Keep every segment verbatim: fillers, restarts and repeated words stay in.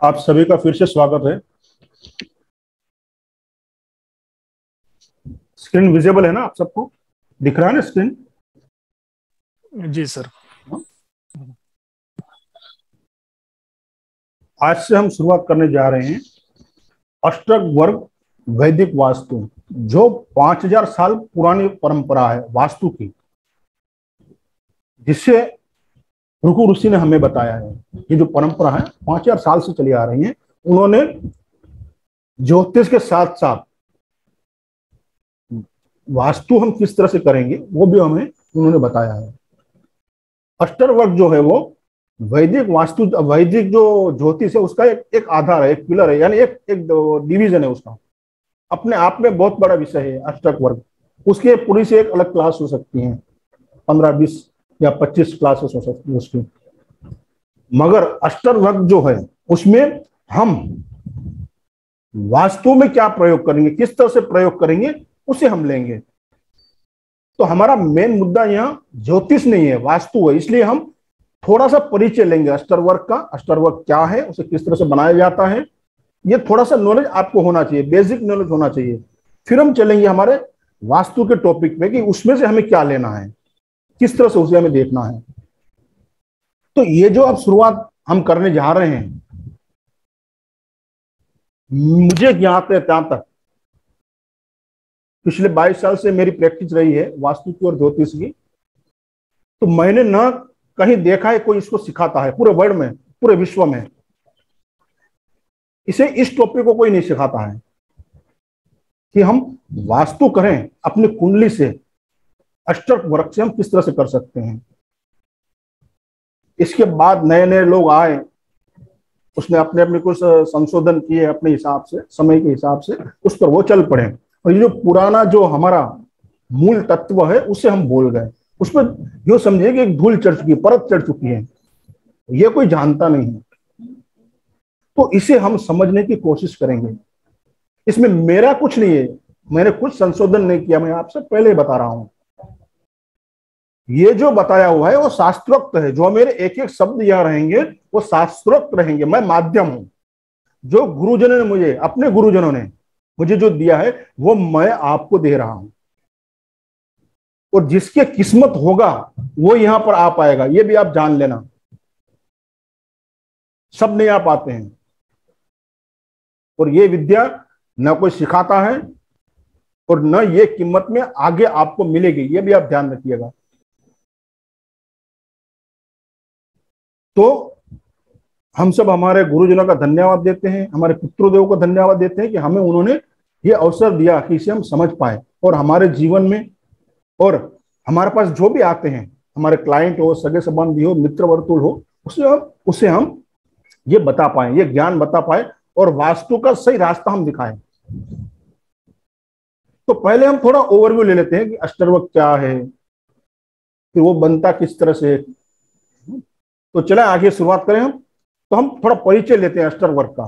आप सभी का फिर से स्वागत है। स्क्रीन विजिबल है ना? आप सबको दिख रहा है ना स्क्रीन? जी सर। आज से हम शुरुआत करने जा रहे हैं अष्टक वर्ग वैदिक वास्तु, जो पांच हजार साल पुरानी परंपरा है वास्तु की, जिससे भृगु ऋषि ने हमें बताया है। ये जो परंपरा है पांच हजार साल से चली आ रही है। उन्होंने ज्योतिष के साथ साथ वास्तु हम किस तरह से करेंगे वो भी हमें उन्होंने बताया है। अष्टर वर्ग जो है वो वैदिक वास्तु, वैदिक जो ज्योतिष है उसका एक एक आधार है, एक पिलर है, यानी एक एक डिवीजन है उसका। अपने आप में बहुत बड़ा विषय है अष्टक वर्ग। उसके पूरी से एक अलग क्लास हो सकती है, पंद्रह बीस या पच्चीस क्लासेस हो सकती है उसकी। मगर अष्टर वर्ग जो है उसमें हम वास्तु में क्या प्रयोग करेंगे, किस तरह से प्रयोग करेंगे, उसे हम लेंगे। तो हमारा मेन मुद्दा यहाँ ज्योतिष नहीं है, वास्तु है। इसलिए हम थोड़ा सा परिचय लेंगे अष्टवर्ग का। अष्टवर्ग क्या है, उसे किस तरह से बनाया जाता है, ये थोड़ा सा नॉलेज आपको होना चाहिए, बेसिक नॉलेज होना चाहिए। फिर हम चलेंगे हमारे वास्तु के टॉपिक पे कि उसमें से हमें क्या लेना है, किस तरह से उसे हमें देखना है। तो ये जो अब शुरुआत हम करने जा रहे हैं, मुझे ज्ञात है ત્યાં तक पिछले बाईस साल से मेरी प्रैक्टिस रही है वास्तु की और ज्योतिष की, तो मैंने ना कहीं देखा है कोई इसको सिखाता है पूरे वर्ल्ड में, पूरे विश्व में। इसे इस टॉपिक को कोई नहीं सिखाता है कि हम वास्तु करें अपनी कुंडली से, अष्टक वर्ग से हम किस तरह से कर सकते हैं। इसके बाद नए नए लोग आए, उसने अपने अपने कुछ संशोधन किए अपने हिसाब से, समय के हिसाब से, उस पर वो चल पड़े। और ये जो पुराना जो हमारा मूल तत्व है उसे हम बोल गए, उसमें जो समझिए कि एक धूल चढ़ चुकी है, परत चढ़ चुकी है, ये कोई जानता नहीं है। तो इसे हम समझने की कोशिश करेंगे। इसमें मेरा कुछ नहीं है, मैंने कुछ संशोधन नहीं किया, मैं आपसे पहले बता रहा हूं। ये जो बताया हुआ है वो शास्त्रोक्त है। जो मेरे एक एक शब्द यहां रहेंगे वो शास्त्रोक्त रहेंगे। मैं माध्यम हूं। जो गुरुजनों ने मुझे, अपने गुरुजनों ने मुझे जो दिया है वो मैं आपको दे रहा हूं। और जिसके किस्मत होगा वो यहां पर आ पाएगा, ये भी आप जान लेना। सब नहीं आ पाते हैं। और ये विद्या न कोई सिखाता है और न ये कीमत में आगे आपको मिलेगी, ये भी आप ध्यान रखिएगा। तो हम सब हमारे गुरुजनों का धन्यवाद देते हैं, हमारे पितृदेव को धन्यवाद देते हैं कि हमें उन्होंने ये अवसर दिया कि इसे हम समझ पाए और हमारे जीवन में, और हमारे पास जो भी आते हैं, हमारे क्लाइंट हो, सगे संबंधी हो, मित्र वर्तुल हो, उसे हम उसे हम ये बता पाए, ये ज्ञान बता पाए और वास्तु का सही रास्ता हम दिखाएं। तो पहले हम थोड़ा ओवरव्यू ले लेते हैं कि अष्टवर्ग क्या है, फिर वो बनता किस तरह से। तो चले आगे शुरुआत करें हम। तो हम थोड़ा परिचय लेते हैं अष्टवर्ग का।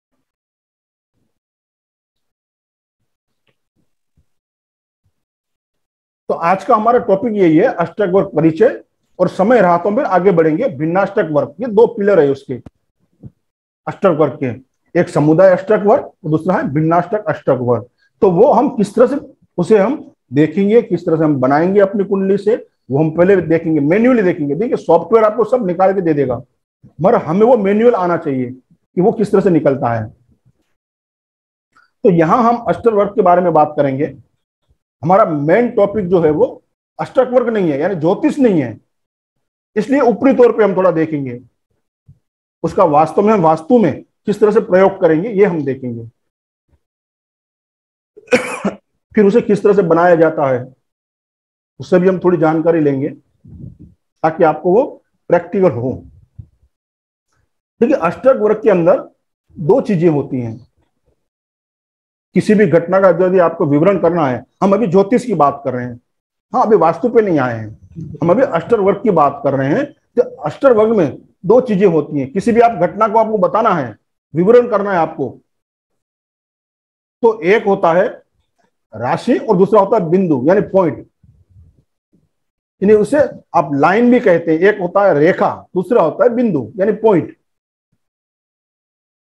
तो आज का हमारा टॉपिक यही है, अष्टक वर्ग परिचय। और समय रहा तो हम आगे बढ़ेंगे भिन्नाष्टक वर्ग। ये दो पिलर है उसके अष्टक वर्ग के, एक समुदाय अष्टक वर्ग और दूसरा है भिन्नाष्टक अष्टक वर्ग। तो वो हम किस तरह से उसे हम देखेंगे, किस तरह से हम बनाएंगे अपनी कुंडली से, वो हम पहले देखेंगे, मैन्युअली देखेंगे। देखिए सॉफ्टवेयर आपको सब निकाल के दे देगा, मगर हमें वो मैन्युअल आना चाहिए कि वो किस तरह से निकलता है। तो यहां हम अष्टक वर्ग के बारे में बात करेंगे। हमारा मेन टॉपिक जो है वो अष्टक वर्ग नहीं है, यानी ज्योतिष नहीं है, इसलिए ऊपरी तौर पे हम थोड़ा देखेंगे। उसका वास्तव में हम वास्तु में किस तरह से प्रयोग करेंगे ये हम देखेंगे। फिर उसे किस तरह से बनाया जाता है उससे भी हम थोड़ी जानकारी लेंगे, ताकि आपको वो प्रैक्टिकल हो। देखिए अष्टक वर्ग के अंदर दो चीजें होती हैं। किसी भी घटना का यदि आपको विवरण करना है, हम अभी ज्योतिष की बात कर रहे हैं, हाँ अभी वास्तु पे नहीं आए हैं, हम अभी अष्टक वर्ग की बात कर रहे हैं। तो अष्टक वर्ग में दो चीजें होती हैं। किसी भी आप घटना को आपको बताना है, विवरण करना है आपको, तो एक होता है राशि और दूसरा होता है बिंदु यानी पॉइंट। यानी उसे आप लाइन भी कहते हैं। एक होता है रेखा, दूसरा होता है बिंदु यानी पॉइंट।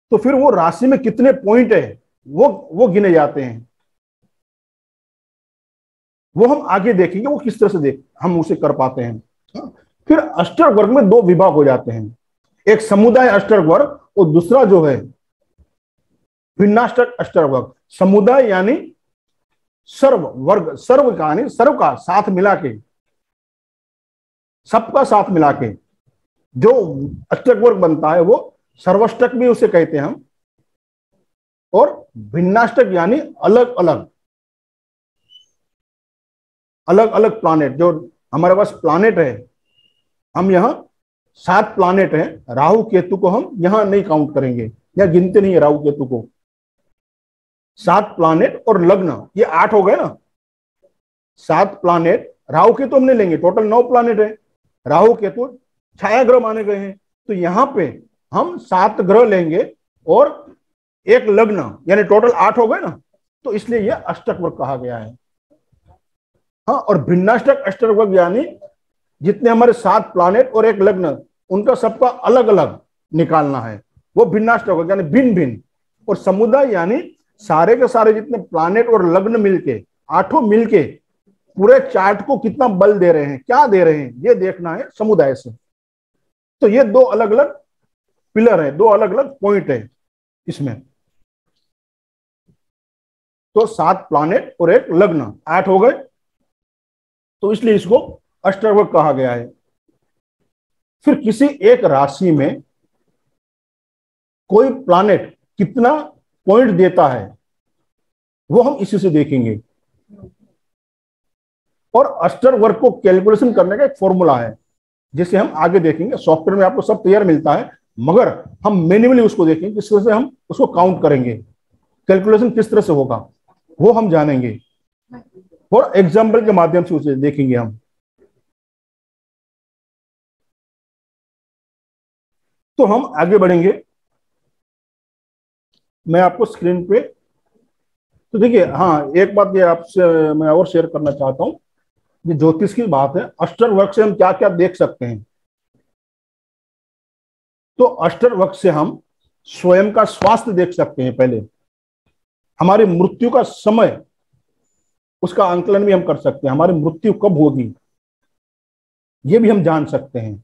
तो फिर वो राशि में कितने पॉइंट है वो वो गिने जाते हैं। वो हम आगे देखेंगे वो किस तरह से देख हम उसे कर पाते हैं। फिर अष्टक वर्ग में दो विभाग हो जाते हैं, एक समुदाय अष्टक वर्ग और दूसरा जो है भिन्नाष्टक अष्टक वर्ग। समुदाय यानी सर्व, वर्ग सर्व का यानी सर्व का साथ मिला के, सबका साथ मिला के जो अष्टक वर्ग बनता है वो सर्वाष्टक भी उसे कहते हैं हम। और भिन्नाष्टक यानी अलग अलग अलग अलग प्लानेट, जो हमारे पास प्लानेट है, हम यहाँ सात प्लानेट हैं, राहु केतु को हम यहां नहीं काउंट करेंगे या गिनते नहीं है राहु केतु को। सात प्लानेट और लग्न ये आठ हो गए ना, सात प्लानेट, राहु केतु हम नहीं लेंगे, टोटल नौ प्लानेट है, राहु केतु छाया ग्रह माने गए हैं, तो यहां पे हम सात ग्रह लेंगे और एक लग्न, यानी टोटल आठ हो गए ना, तो इसलिए यह अष्टक वर्ग कहा गया है। हाँ, और भिन्नाष्टक अष्टक वर्ग यानी जितने हमारे सात प्लानेट और एक लग्न, उनका सबका अलग अलग निकालना है, वो भिन्नाष्टक वर्ग यानी भिन्न भिन्न। और समुदाय यानी सारे के सारे जितने प्लानेट और लग्न मिलके, आठों मिलके पूरे चार्ट को कितना बल दे रहे हैं, क्या दे रहे हैं, ये देखना है समुदाय से। तो ये दो अलग अलग पिलर है, दो अलग अलग पॉइंट है इसमें। तो सात प्लानेट और एक लग्न, आठ हो गए, तो इसलिए इसको अष्टक वर्ग कहा गया है। फिर किसी एक राशि में कोई प्लानेट कितना पॉइंट देता है वो हम इसी से देखेंगे। और अष्टक वर्ग को कैलकुलेशन करने का एक फॉर्मूला है जिसे हम आगे देखेंगे। सॉफ्टवेयर में आपको सब तैयार मिलता है, मगर हम मैन्युअली उसको देखेंगे, किस तरह से हम उसको काउंट करेंगे, कैलकुलेशन किस तरह से होगा वो हम जानेंगे, और एग्जाम्पल के माध्यम से उसे देखेंगे हम। तो हम आगे बढ़ेंगे, मैं आपको स्क्रीन पे, तो देखिए, हाँ एक बात ये आपसे मैं और शेयर करना चाहता हूं, ये ज्योतिष की बात है, अष्टक वर्ग से हम क्या क्या देख सकते हैं। तो अष्टक वर्ग से हम स्वयं का स्वास्थ्य देख सकते हैं, पहले हमारी मृत्यु का समय, उसका आंकलन भी हम कर सकते हैं, हमारी मृत्यु कब होगी ये भी हम जान सकते हैं।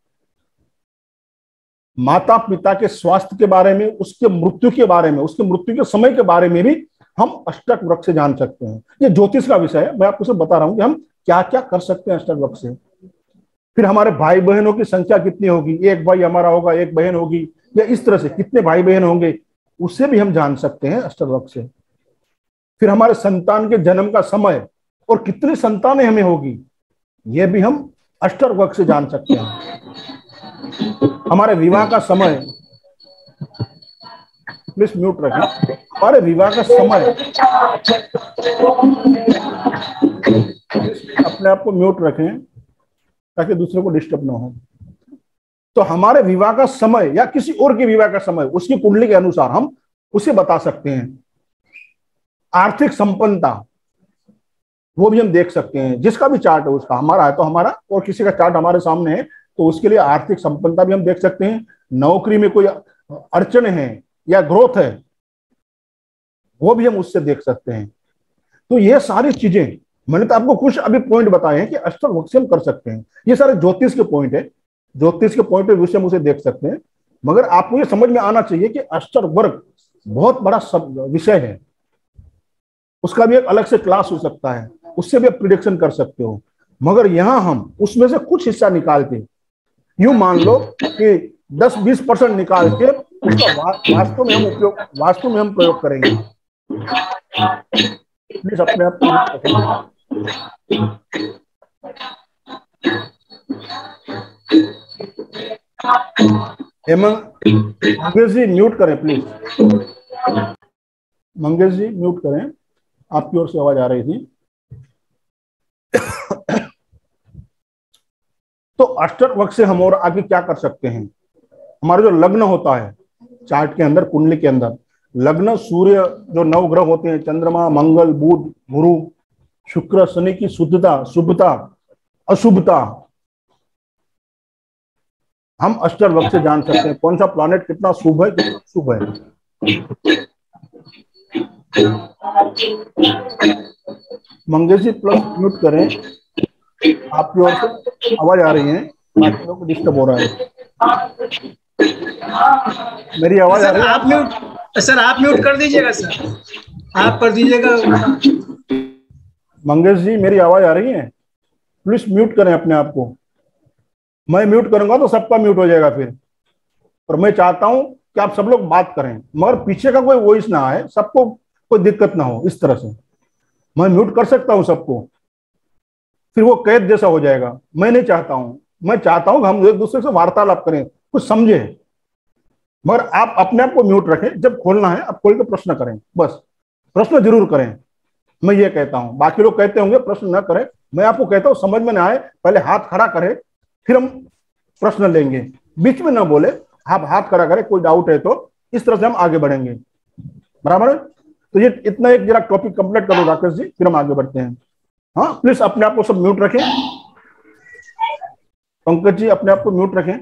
माता पिता के स्वास्थ्य के बारे में, उसके मृत्यु के बारे में, उसके मृत्यु के समय के बारे में भी हम अष्टक वर्ग से जान सकते हैं। ये ज्योतिष का विषय है, मैं आपको सब बता रहा हूं कि हम क्या क्या कर सकते हैं अष्टक वर्ग से। फिर हमारे भाई बहनों की संख्या कितनी होगी, एक भाई हमारा होगा, एक बहन होगी, या इस तरह से कितने भाई बहन होंगे, उससे भी हम जान सकते हैं अष्टक वर्ग से। फिर हमारे संतान के जन्म का समय और कितनी संतानें हमें होगी, ये भी हम अष्टक वर्ग से जान सकते हैं। हमारे विवाह का समय, प्लीज म्यूट रखें, हमारे विवाह का समय, अपने आप को म्यूट रखें ताकि दूसरे को डिस्टर्ब ना हो। तो हमारे विवाह का समय या किसी और के विवाह का समय, उसकी कुंडली के अनुसार हम उसे बता सकते हैं। आर्थिक संपन्नता, वो भी हम देख सकते हैं, जिसका भी चार्ट है उसका, हमारा है तो हमारा, और किसी का चार्ट हमारे सामने है तो उसके लिए आर्थिक संपन्नता भी हम देख सकते हैं। नौकरी में कोई अड़चन है या ग्रोथ है, वो भी हम उससे देख सकते हैं। तो ये सारी चीजें, मैंने तो आपको कुछ अभी पॉइंट बताए हैं कि अष्टक वर्ग से हम कर सकते हैं। ये सारे ज्योतिष के पॉइंट है, ज्योतिष के पॉइंट ऑफ व्यू से हम उसे देख सकते हैं। मगर आपको ये समझ में आना चाहिए कि अष्टक वर्ग बहुत बड़ा विषय है, उसका भी एक अलग से क्लास हो सकता है, उससे भी आप प्रिडिक्शन कर सकते हो। मगर यहां हम उसमें से कुछ हिस्सा निकाल के, यूं मान लो कि दस बीस परसेंट निकाल के उसका वास्तव में हम उपयोग, वास्तव में हम प्रयोग करेंगे। प्लीज अपने आप को हेमंत, मंगेश जी म्यूट करें प्लीज, मंगेश जी म्यूट करें, आपकी ओर से आवाज आ रही थी। तो अष्टक वर्ग से हम और आगे क्या कर सकते हैं। हमारा जो लग्न होता है चार्ट के अंदर, कुंडली के अंदर, लग्न सूर्य, जो नौ ग्रह होते हैं, चंद्रमा, मंगल, बुध, गुरु, शुक्र, शनि की शुद्धता, शुभता, अशुभता, हम अष्टक वर्ग से जान सकते हैं। कौन सा प्लैनेट कितना शुभ है, कितना शुभ है। मंगेश जी प्लस म्यूट करें, आपकी ओर से आवाज आ रही है, बाकी लोग को डिस्टर्ब हो रहा है। मेरी आवाज आ सर रही है? आप म्यूट सर आप म्यूट कर दीजिएगा सर, आप कर दीजिएगा। मंगेश जी मेरी आवाज आ रही है? प्लीज म्यूट करें अपने आप को। मैं म्यूट करूंगा तो सबका म्यूट हो जाएगा फिर, और मैं चाहता हूं कि आप सब लोग बात करें मगर पीछे का कोई वॉइस ना आए, सबको कोई दिक्कत ना हो। इस तरह से मैं म्यूट कर सकता हूं सबको, फिर वो कैद जैसा हो जाएगा। मैं नहीं चाहता हूं, मैं चाहता हूं कि हम एक दूसरे से वार्तालाप करें, कुछ समझे। मगर आप अपने आप को म्यूट रखें, जब खोलना है आप खोल के प्रश्न करें, बस प्रश्न जरूर करें। मैं ये कहता हूं, बाकी लोग कहते होंगे प्रश्न न करें, मैं आपको कहता हूं समझ में ना आए पहले हाथ खड़ा करें, फिर हम प्रश्न लेंगे। बीच में ना बोले, आप हाथ खड़ा करें, कोई डाउट है तो इस तरह से हम आगे बढ़ेंगे, बराबर है? तो ये इतना एक जरा टॉपिक कंप्लीट करो राकेश जी, फिर हम आगे बढ़ते हैं। हाँ प्लीज अपने आप को सब म्यूट रखें। पंकज जी अपने आप को म्यूट रखें।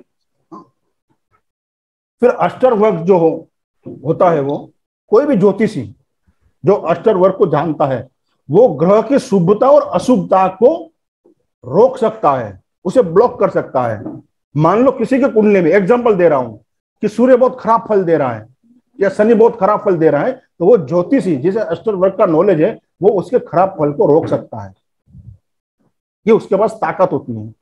फिर अष्टर वर्ग जो हो होता है, वो कोई भी ज्योतिषी जो अष्टर वर्ग को जानता है वो ग्रह की शुभता और अशुभता को रोक सकता है, उसे ब्लॉक कर सकता है। मान लो किसी के कुंडली में, एग्जांपल दे रहा हूं कि सूर्य बहुत खराब फल दे रहा है या शनि बहुत खराब फल दे रहा है, तो वो ज्योतिषी जिसे अष्टर वर्ग का नॉलेज है वो उसके खराब फल को रोक सकता है। ये उसके पास ताकत होती है।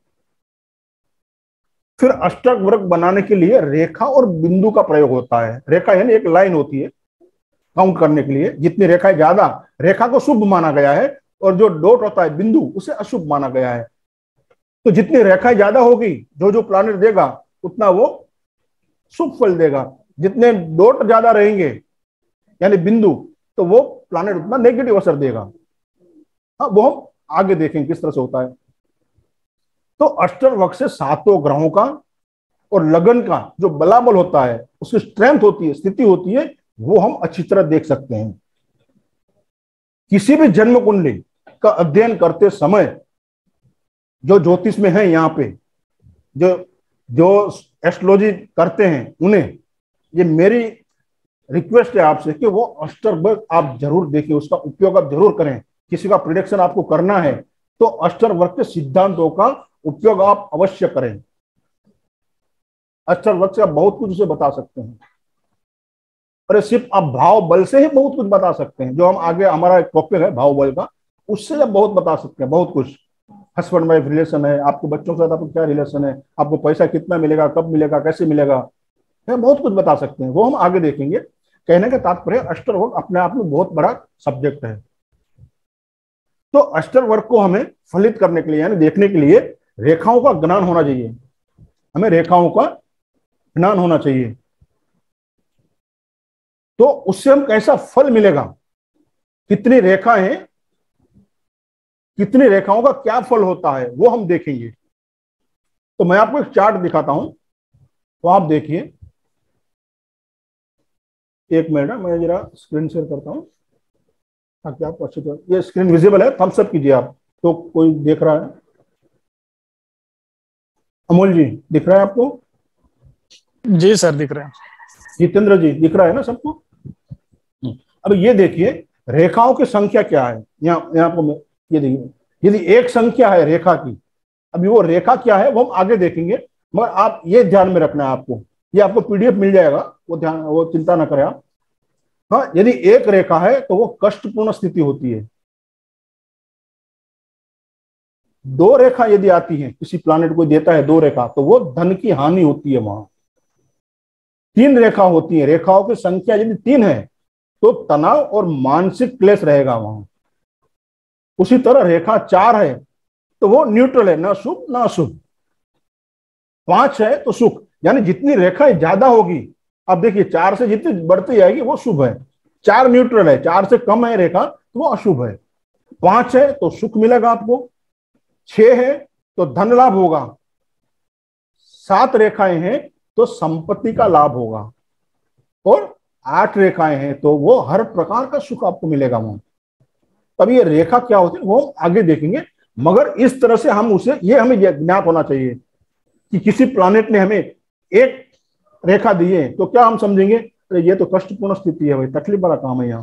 फिर अष्टक वर्ग बनाने के लिए रेखा और बिंदु का प्रयोग होता है। रेखा यानी एक लाइन होती है काउंट करने के लिए, जितनी रेखाएं ज्यादा, रेखा को शुभ माना गया है, और जो डॉट होता है बिंदु, उसे अशुभ माना गया है। तो जितनी रेखाएं ज्यादा होगी, जो जो प्लानेट देगा उतना वो शुभ फल देगा। जितने डॉट ज्यादा रहेंगे यानी बिंदु, तो वो प्लानेट उतना नेगेटिव असर देगा। हाँ वो हम आगे देखेंगे किस तरह से होता है। तो अष्टर वर्ग से सातों ग्रहों का और लगन का जो बलाबल होता है, उसकी स्ट्रेंथ होती है, स्थिति होती है, वो हम अच्छी तरह देख सकते हैं। किसी भी जन्म कुंडली का अध्ययन करते समय जो ज्योतिष में है, यहाँ पे जो जो एस्ट्रोलॉजी करते हैं, उन्हें ये मेरी रिक्वेस्ट है आपसे कि वो अष्टर वर्ग आप जरूर देखिए, उसका उपयोग आप जरूर करें। किसी का प्रिडिक्शन आपको करना है तो अष्टर वर्ग के सिद्धांतों का उपयोग आप अवश्य करें। अष्टर वर्ग से आप बहुत कुछ उसे बता सकते हैं, अरे सिर्फ आप भाव बल से ही बहुत कुछ बता सकते हैं। जो हम आगे हमारा एक टॉपिक है भाव बल का, उससे आप बहुत बता सकते हैं, बहुत कुछ। हस्बैंड वाइफ रिलेशन है, आपके बच्चों के साथ आपको क्या रिलेशन है, आपको पैसा कितना मिलेगा, कब मिलेगा, कैसे मिलेगा, बहुत कुछ बता सकते हैं। वो हम आगे देखेंगे। कहने का तात्पर्य अष्टर वर्ग अपने आप में बहुत बड़ा सब्जेक्ट है। तो अष्टर वर्ग को हमें फलित करने के लिए यानी देखने के लिए रेखाओं का ज्ञान होना चाहिए। हमें रेखाओं का ज्ञान होना चाहिए, तो उससे हम कैसा फल मिलेगा, कितनी रेखाएं हैं, कितनी रेखाओं का क्या फल होता है, वो हम देखेंगे। तो मैं आपको एक चार्ट दिखाता हूं, तो आप देखिए। एक मिनट, मैं जरा स्क्रीन शेयर करता हूं ताकि आपको अच्छी तरह, ये स्क्रीन विजिबल है, थम्स अप कीजिए आप तो कोई देख रहा है। अमोल जी दिख रहा है आपको? जी सर दिख रहे हैं। जितेंद्र जी दिख रहा है ना सबको? अब ये देखिए रेखाओं की संख्या क्या है। यहाँ यहाँ को ये देखिए, यदि एक संख्या है रेखा की, अभी वो रेखा क्या है वो हम आगे देखेंगे, मगर आप ये ध्यान में रखना है आपको। ये आपको पीडीएफ मिल जाएगा, वो ध्यान वो चिंता ना करें आप। हाँ, यदि एक रेखा है तो वो कष्टपूर्ण स्थिति होती है। दो रेखा यदि आती है, किसी प्लानेट को देता है दो रेखा, तो वो धन की हानि होती है वहां। तीन रेखा होती है, रेखाओं की संख्या यदि तीन है तो तनाव और मानसिक क्लेश रहेगा वहां। उसी तरह रेखा चार है तो वो न्यूट्रल है, ना शुभ ना अशुभ। पांच है तो सुख, यानी जितनी रेखाएं ज्यादा होगी, अब देखिए चार से जितनी बढ़ती जाएगी वो शुभ है। चार न्यूट्रल है, चार से कम है रेखा तो वो अशुभ है। पांच है तो सुख मिलेगा आपको, छह है तो धन लाभ होगा, सात रेखाएं हैं तो संपत्ति का लाभ होगा, और आठ रेखाएं हैं तो वो हर प्रकार का सुख आपको मिलेगा वहां। तब ये रेखा क्या होती है वो आगे देखेंगे, मगर इस तरह से हम उसे, ये हमें ज्ञात होना चाहिए कि किसी प्लानेट ने हमें एक रेखा दी है तो क्या हम समझेंगे अरे ये तो कष्टपूर्ण स्थिति है भाई, तकलीफ वाला काम है यहाँ।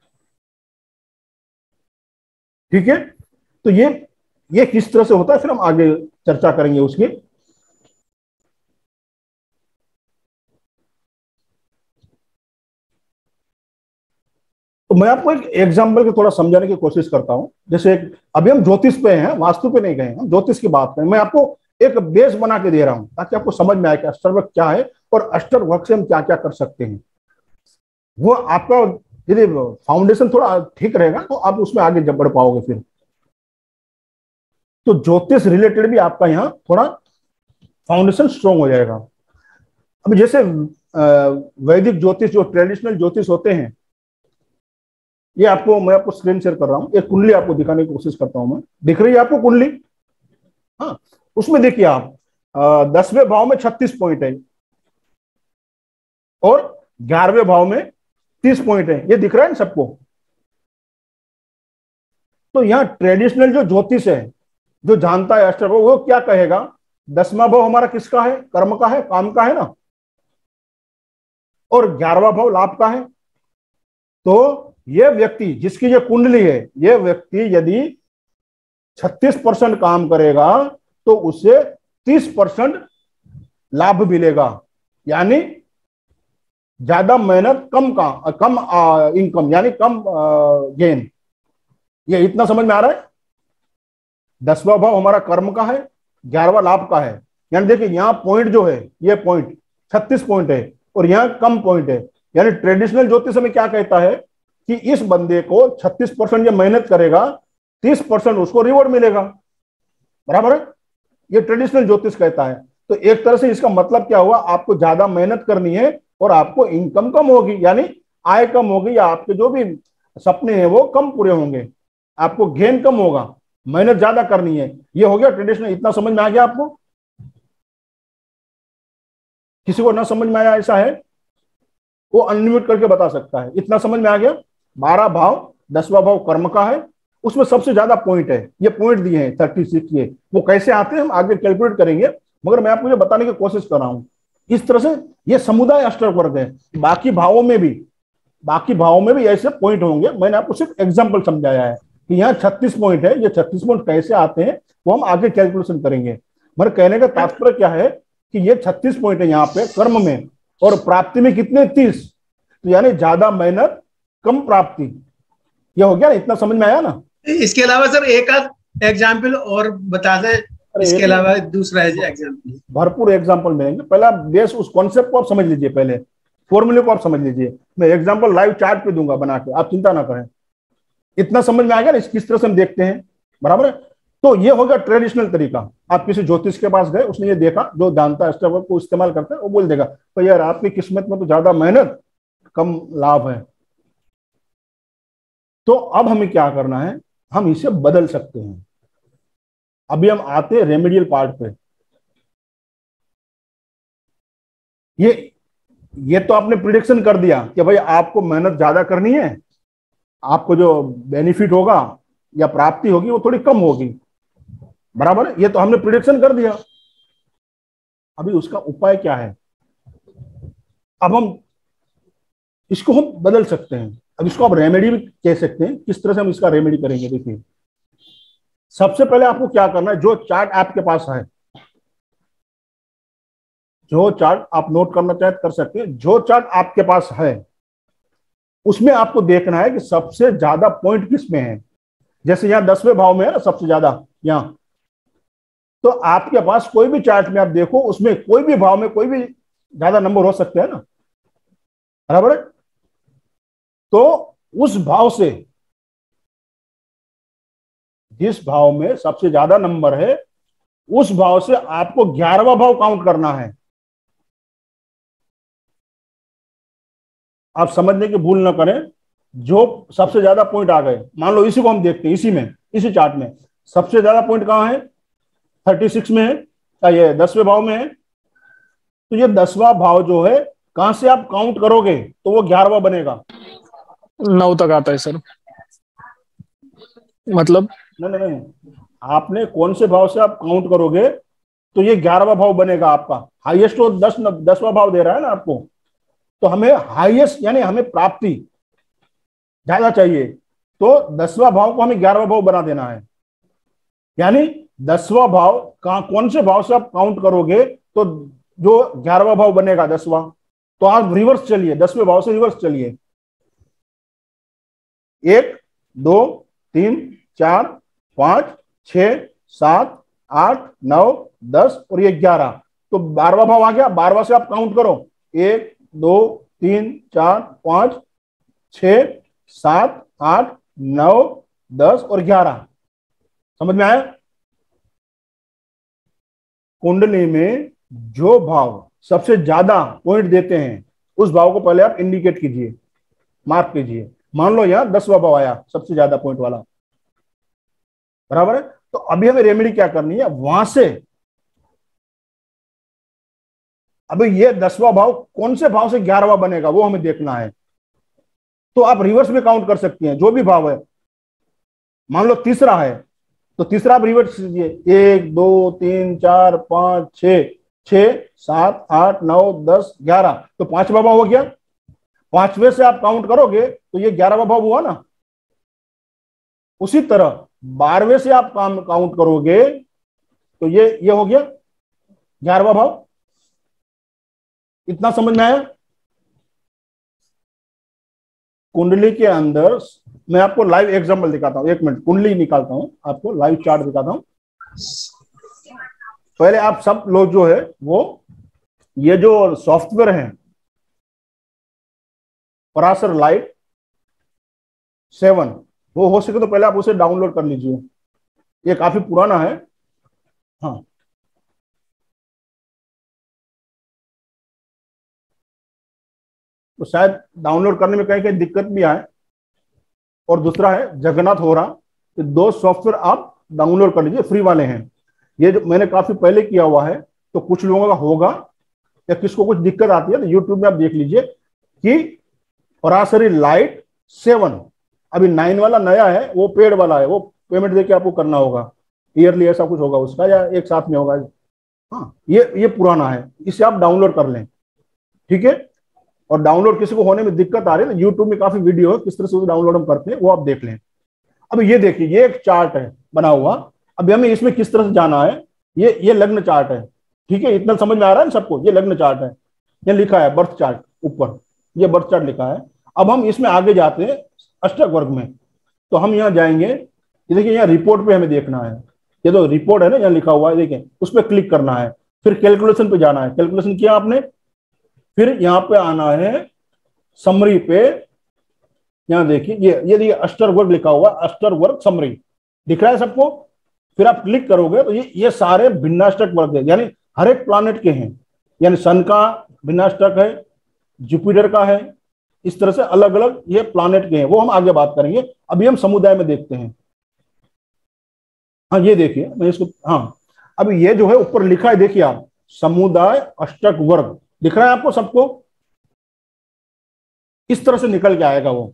ठीक है, तो ये ये किस तरह से होता है फिर हम आगे चर्चा करेंगे उसकी। तो मैं आपको एक एग्जाम्पल के थोड़ा समझाने की कोशिश करता हूं। जैसे एक, अभी हम ज्योतिष पे हैं, वास्तु पे नहीं गए, हम ज्योतिष की बात करें। मैं आपको एक बेस बना के दे रहा हूं ताकि आपको समझ में आए कि अष्टवर्क क्या है और अष्टवर्क से हम क्या क्या कर सकते हैं। वो आपका यदि फाउंडेशन थोड़ा ठीक रहेगा तो आप उसमें आगे जब बढ़ पाओगे फिर। तो ज्योतिष रिलेटेड भी आपका यहाँ थोड़ा फाउंडेशन स्ट्रॉन्ग हो जाएगा। अब जैसे वैदिक ज्योतिष, जो ट्रेडिशनल ज्योतिष होते हैं, ये आपको मैं आपको स्क्रीन शेयर कर रहा हूँ, एक कुंडली आपको दिखाने की कोशिश करता हूं मैं। दिख रही है आपको कुंडली? हाँ, उसमें देखिए आप दसवें भाव में छत्तीस पॉइंट है और ग्यारहवें भाव में तीस पॉइंट है। ये दिख रहा है ना सबको? तो यहाँ ट्रेडिशनल जो ज्योतिष है, जो जानता है अष्टवर्क, वो क्या कहेगा? दसवां भाव हमारा किसका है? कर्म का है, काम का है ना, और ग्यारहवां भाव लाभ का है। तो ये व्यक्ति जिसकी ये कुंडली है, ये व्यक्ति यदि छत्तीस परसेंट काम करेगा तो उसे तीस परसेंट लाभ मिलेगा, यानी ज्यादा मेहनत कम का कम आ, इनकम, यानी कम गेन। ये इतना समझ में आ रहा है? दसवां भाव हमारा कर्म का है, ग्यारहवां लाभ का है। यानी देखिए यहाँ पॉइंट जो है, ये पॉइंट छत्तीस पॉइंट है और यहाँ कम पॉइंट है। यानी ट्रेडिशनल ज्योतिष में क्या कहता है कि इस बंदे को छत्तीस परसेंट ये मेहनत करेगा, तीस परसेंट उसको रिवॉर्ड मिलेगा। बराबर है? ये ट्रेडिशनल ज्योतिष कहता है। तो एक तरह से इसका मतलब क्या हुआ? आपको ज्यादा मेहनत करनी है और आपको इनकम कम होगी, यानी आय कम होगी, या आपके जो भी सपने हैं वो कम पूरे होंगे, आपको गेन कम होगा, मेहनत ज्यादा करनी है। ये हो गया ट्रेडिशनल। इतना समझ में आ गया आपको? किसी को ना समझ में आया ऐसा है वो अनम्यूट करके बता सकता है। इतना समझ में आ गया? बारह भाव, दसवां भाव कर्म का है, उसमें सबसे ज्यादा पॉइंट है। ये पॉइंट दिए हैं थर्टी सिक्स। ये वो कैसे आते हैं हम आगे कैलकुलेट करेंगे, मगर मैं आपको ये बताने की कोशिश कर रहा हूं। इस तरह से ये समुदाय अष्टवर्ग है। बाकी भावों में भी बाकी भावों में भी ऐसे पॉइंट होंगे। मैंने आपको सिर्फ एग्जाम्पल समझाया है कि यहाँ छत्तीस पॉइंट है। ये छत्तीस पॉइंट कैसे आते हैं वो हम आगे कैलकुलेशन करेंगे। मगर कहने का तात्पर्य क्या है कि ये छत्तीस पॉइंट है यहाँ पे कर्म में, और प्राप्ति में कितने? तीस। तो यानी ज्यादा मेहनत कम प्राप्ति। ये हो गया ना? इतना समझ में आया ना? इसके अलावा सर एक आध एग्जाम्पल और बता दे। इसके अलावा दूसरा एग्जाम्पल, भरपूर एग्जाम्पल मिलेंगे। पहला बेस उस कॉन्सेप्ट को आप समझ लीजिए, पहले फॉर्मूले को आप समझ लीजिए। मैं एग्जाम्पल लाइव चार्ट पे दूंगा बना के, आप चिंता ना करें। इतना समझ में आ गया ना किस तरह से हम देखते हैं? बराबर है? तो ये होगा ट्रेडिशनल तरीका। आप किसी ज्योतिष के पास गए, उसने ये देखा, जो जानता है अष्टवर्क को इस्तेमाल करता है, वो बोल देगा तो यार आपकी किस्मत में तो ज्यादा मेहनत कम लाभ है। तो अब हमें क्या करना है? हम इसे बदल सकते हैं। अभी हम आते हैं रेमेडियल पार्ट पे। ये ये तो आपने प्रिडिक्शन कर दिया कि भाई आपको मेहनत ज्यादा करनी है, आपको जो बेनिफिट होगा या प्राप्ति होगी वो थोड़ी कम होगी। बराबर है? ये तो हमने प्रिडिक्शन कर दिया। अभी उसका उपाय क्या है? अब हम इसको हम बदल सकते हैं। अब इसको आप रेमेडी भी कह सकते हैं। किस तरह से हम इसका रेमेडी करेंगे? देखिए, सबसे पहले आपको क्या करना है, जो चार्ट आपके पास है, जो चार्ट आप नोट करना चाहे कर सकते हैं, जो चार्ट आपके पास है उसमें आपको देखना है कि सबसे ज्यादा पॉइंट किस में है। जैसे यहाँ दसवें भाव में है ना सबसे ज्यादा यहाँ, तो आपके पास कोई भी चार्ट में आप देखो, उसमें कोई भी भाव में कोई भी ज्यादा नंबर हो सकते हैं ना। बराबर है? तो उस भाव से, जिस भाव में सबसे ज्यादा नंबर है, उस भाव से आपको ग्यारहवां भाव काउंट करना है। आप समझने की भूल ना करें। जो सबसे ज्यादा पॉइंट आ गए, मान लो इसी को हम देखते हैं, इसी में इसी चार्ट में सबसे ज्यादा पॉइंट कहां है? थर्टी सिक्स में है, ये दसवें भाव में है। तो ये दसवां भाव जो है, कहां से आप काउंट करोगे तो वो ग्यारहवां बनेगा। नौ तक आता है सर, मतलब नहीं नहीं नहीं, आपने कौन से भाव से आप काउंट करोगे तो ये ग्यारहवां भाव बनेगा आपका। हाईएस्ट तो दस दसवां भाव दे रहा है ना आपको, तो हमें हाईएस्ट यानी हमें प्राप्ति ज्यादा चाहिए, तो दसवां भाव को हमें ग्यारहवां भाव बना देना है। यानी दसवां भाव का कौन से भाव से आप काउंट करोगे तो जो ग्यारहवां भाव बनेगा दसवां, तो आप रिवर्स चलिए, दसवें भाव से रिवर्स चलिए। एक, दो, तीन, चार, पांच, छ, सात, आठ, नौ, दस और ये ग्यारह, तो बारहवां भाव आ गया। बारहवां से आप काउंट करो, एक, दो, तीन, चार, पांच, छ, सात, आठ, नौ, दस और ग्यारह। समझ में आया? कुंडली में जो भाव सबसे ज्यादा पॉइंट देते हैं उस भाव को पहले आप इंडिकेट कीजिए, मार्क कीजिए। मान लो यहां दसवां भाव आया सबसे ज्यादा पॉइंट वाला, बराबर है। तो अभी हमें रेमेडी क्या करनी है, वहां से अभी ये दसवां भाव कौन से भाव से ग्यारहवां बनेगा वो हमें देखना है। तो आप रिवर्स में काउंट कर सकती हैं, जो भी भाव है। मान लो तीसरा है तो तीसरा आप रिवर्स कीजिए, एक, दो, तीन, चार, पांच, छ, छ, सात, आठ, नौ, दस, ग्यारह, तो पांचवा भाव हो गया। पांचवे से आप काउंट करोगे तो ये ग्यारहवां भाव हुआ ना। उसी तरह बारहवें से आप काम काउंट करोगे तो ये ये हो गया ग्यारहवां भाव। इतना समझ में आया? कुंडली के अंदर मैं आपको लाइव एग्जांपल दिखाता हूं, एक मिनट कुंडली निकालता हूं, आपको लाइव चार्ट दिखाता हूं। पहले आप सब लोग जो है वो ये जो सॉफ्टवेयर है पराशर लाइट सेवन, वो हो सके तो पहले आप उसे डाउनलोड कर लीजिए, ये काफी पुराना है। हाँ, तो शायद डाउनलोड करने में कहीं कहीं दिक्कत भी आए। और दूसरा है जगन्नाथ होरा, ये दो सॉफ्टवेयर आप डाउनलोड कर लीजिए, फ्री वाले हैं। ये जो मैंने काफी पहले किया हुआ है, तो कुछ लोगों का होगा या किसको कुछ दिक्कत आती है तो यूट्यूब में आप देख लीजिए कि पराशरी लाइट सेवन, अभी नाइन वाला नया है, वो पेड वाला है, वो पेमेंट देके आपको करना होगा, ईयरली ऐसा कुछ होगा उसका या एक साथ में होगा। हाँ, ये ये पुराना है, इसे आप डाउनलोड कर लें, ठीक है। और डाउनलोड किसी को होने में दिक्कत आ रही है तो यूट्यूब में काफी वीडियो है किस तरह से डाउनलोड हम करते हैं, वो आप देख लें। अब ये देखिए, ये एक चार्ट है बना हुआ, अभी हमें इसमें किस तरह से जाना है। ये ये लग्न चार्ट है, ठीक है, इतना समझ में आ रहा है सबको। ये लग्न चार्ट है, ये लिखा है बर्थ चार्ट ऊपर, ये बर्थ चार्ट लिखा है। अब हम इसमें आगे जाते हैं अष्टक वर्ग में, तो हम यहाँ जाएंगे, ये देखिए यहाँ रिपोर्ट पे हमें देखना है, ये तो रिपोर्ट है ना यहाँ लिखा हुआ है, देखिए उस पर क्लिक करना है, फिर कैलकुलेशन पे जाना है, कैलकुलेशन किया आपने, फिर यहाँ पे आना है समरी पे, यहाँ देखिए ये ये देखिए अष्टर वर्ग लिखा हुआ, अष्टर वर्ग समरी दिख रहा है सबको। फिर आप क्लिक करोगे तो ये ये सारे भिन्नाष्टक वर्ग है, यानी हर एक प्लैनेट के हैं, यानी सन का भिन्नाष्टक है, जुपिटर का है, इस तरह से अलग अलग ये प्लैनेट के हैं, वो हम आगे बात करेंगे। अभी हम समुदाय में देखते हैं। हाँ ये देखिए मैं इसको, हाँ अभी ये जो है ऊपर लिखा है, देखिए आप समुदाय अष्टक वर्ग दिख रहा है आपको सबको, इस तरह से निकल के आएगा वो,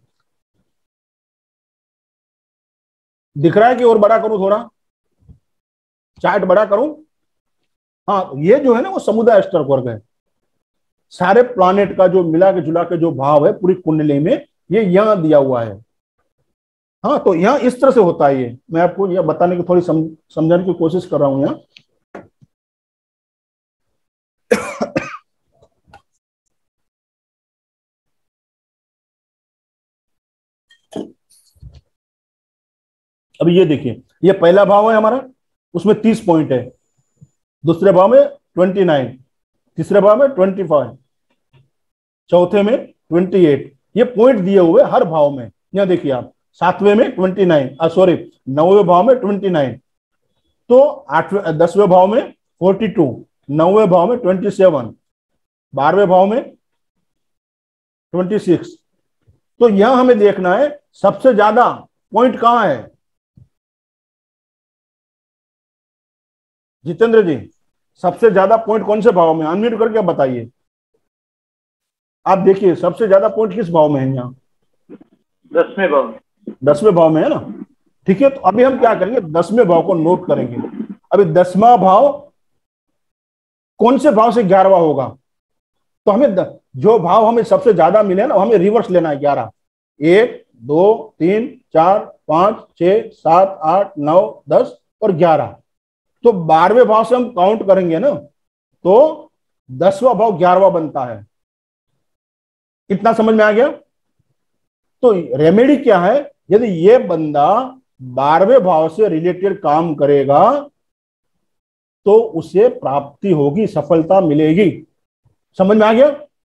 दिख रहा है कि और बड़ा करूं थोड़ा, चार्ट बड़ा करूं। हाँ, ये जो है ना वो समुदाय अष्टक वर्ग है, सारे प्लैनेट का जो मिला के जुला के जो भाव है पूरी कुंडली में, ये यहां दिया हुआ है। हाँ, तो यहां इस तरह से होता है, ये मैं आपको यह बताने की थोड़ी सम, समझाने की कोशिश कर रहा हूं यहाँ। अब ये देखिए, ये पहला भाव है हमारा, उसमें तीस पॉइंट है, दूसरे भाव में ट्वेंटी नाइन, तीसरे भाव में ट्वेंटी फाइव, चौथे में ट्वेंटी एट, ये पॉइंट दिए हुए हर भाव में। यहाँ देखिए आप, सातवें में ट्वेंटी नाइन, सॉरी नौवें भाव में ट्वेंटी नाइन, तो आठवें दसवें भाव में फोर्टी टू, नौवें भाव में ट्वेंटी सेवन, बारहवें भाव में ट्वेंटी सिक्स। तो यहां हमें देखना है सबसे ज्यादा पॉइंट कहां है। जितेंद्र जी, सबसे ज्यादा पॉइंट कौन से भाव में, अनम्यूट करके आप बताइए। आप देखिए सबसे ज्यादा पॉइंट किस भाव में है, यहाँ दसवें भाव, दसवें भाव में है ना, ठीक है। तो अभी हम क्या करेंगे, दसवें भाव को नोट करेंगे। अभी दसवां भाव कौन से भाव से ग्यारहवां होगा, तो हमें द, जो भाव हमें सबसे ज्यादा मिले ना हमें रिवर्स लेना है। ग्यारह, एक, दो, तीन, चार, पांच, छह, सात, आठ, नौ, दस और ग्यारह। तो बारहवें भाव से हम काउंट करेंगे ना तो दसवां भाव ग्यारहवा बनता है। कितना समझ में आ गया? तो रेमेडी क्या है? यदि ये बंदा बारहवें भाव से रिलेटेड काम करेगा तो उसे प्राप्ति होगी, सफलता मिलेगी। समझ में आ गया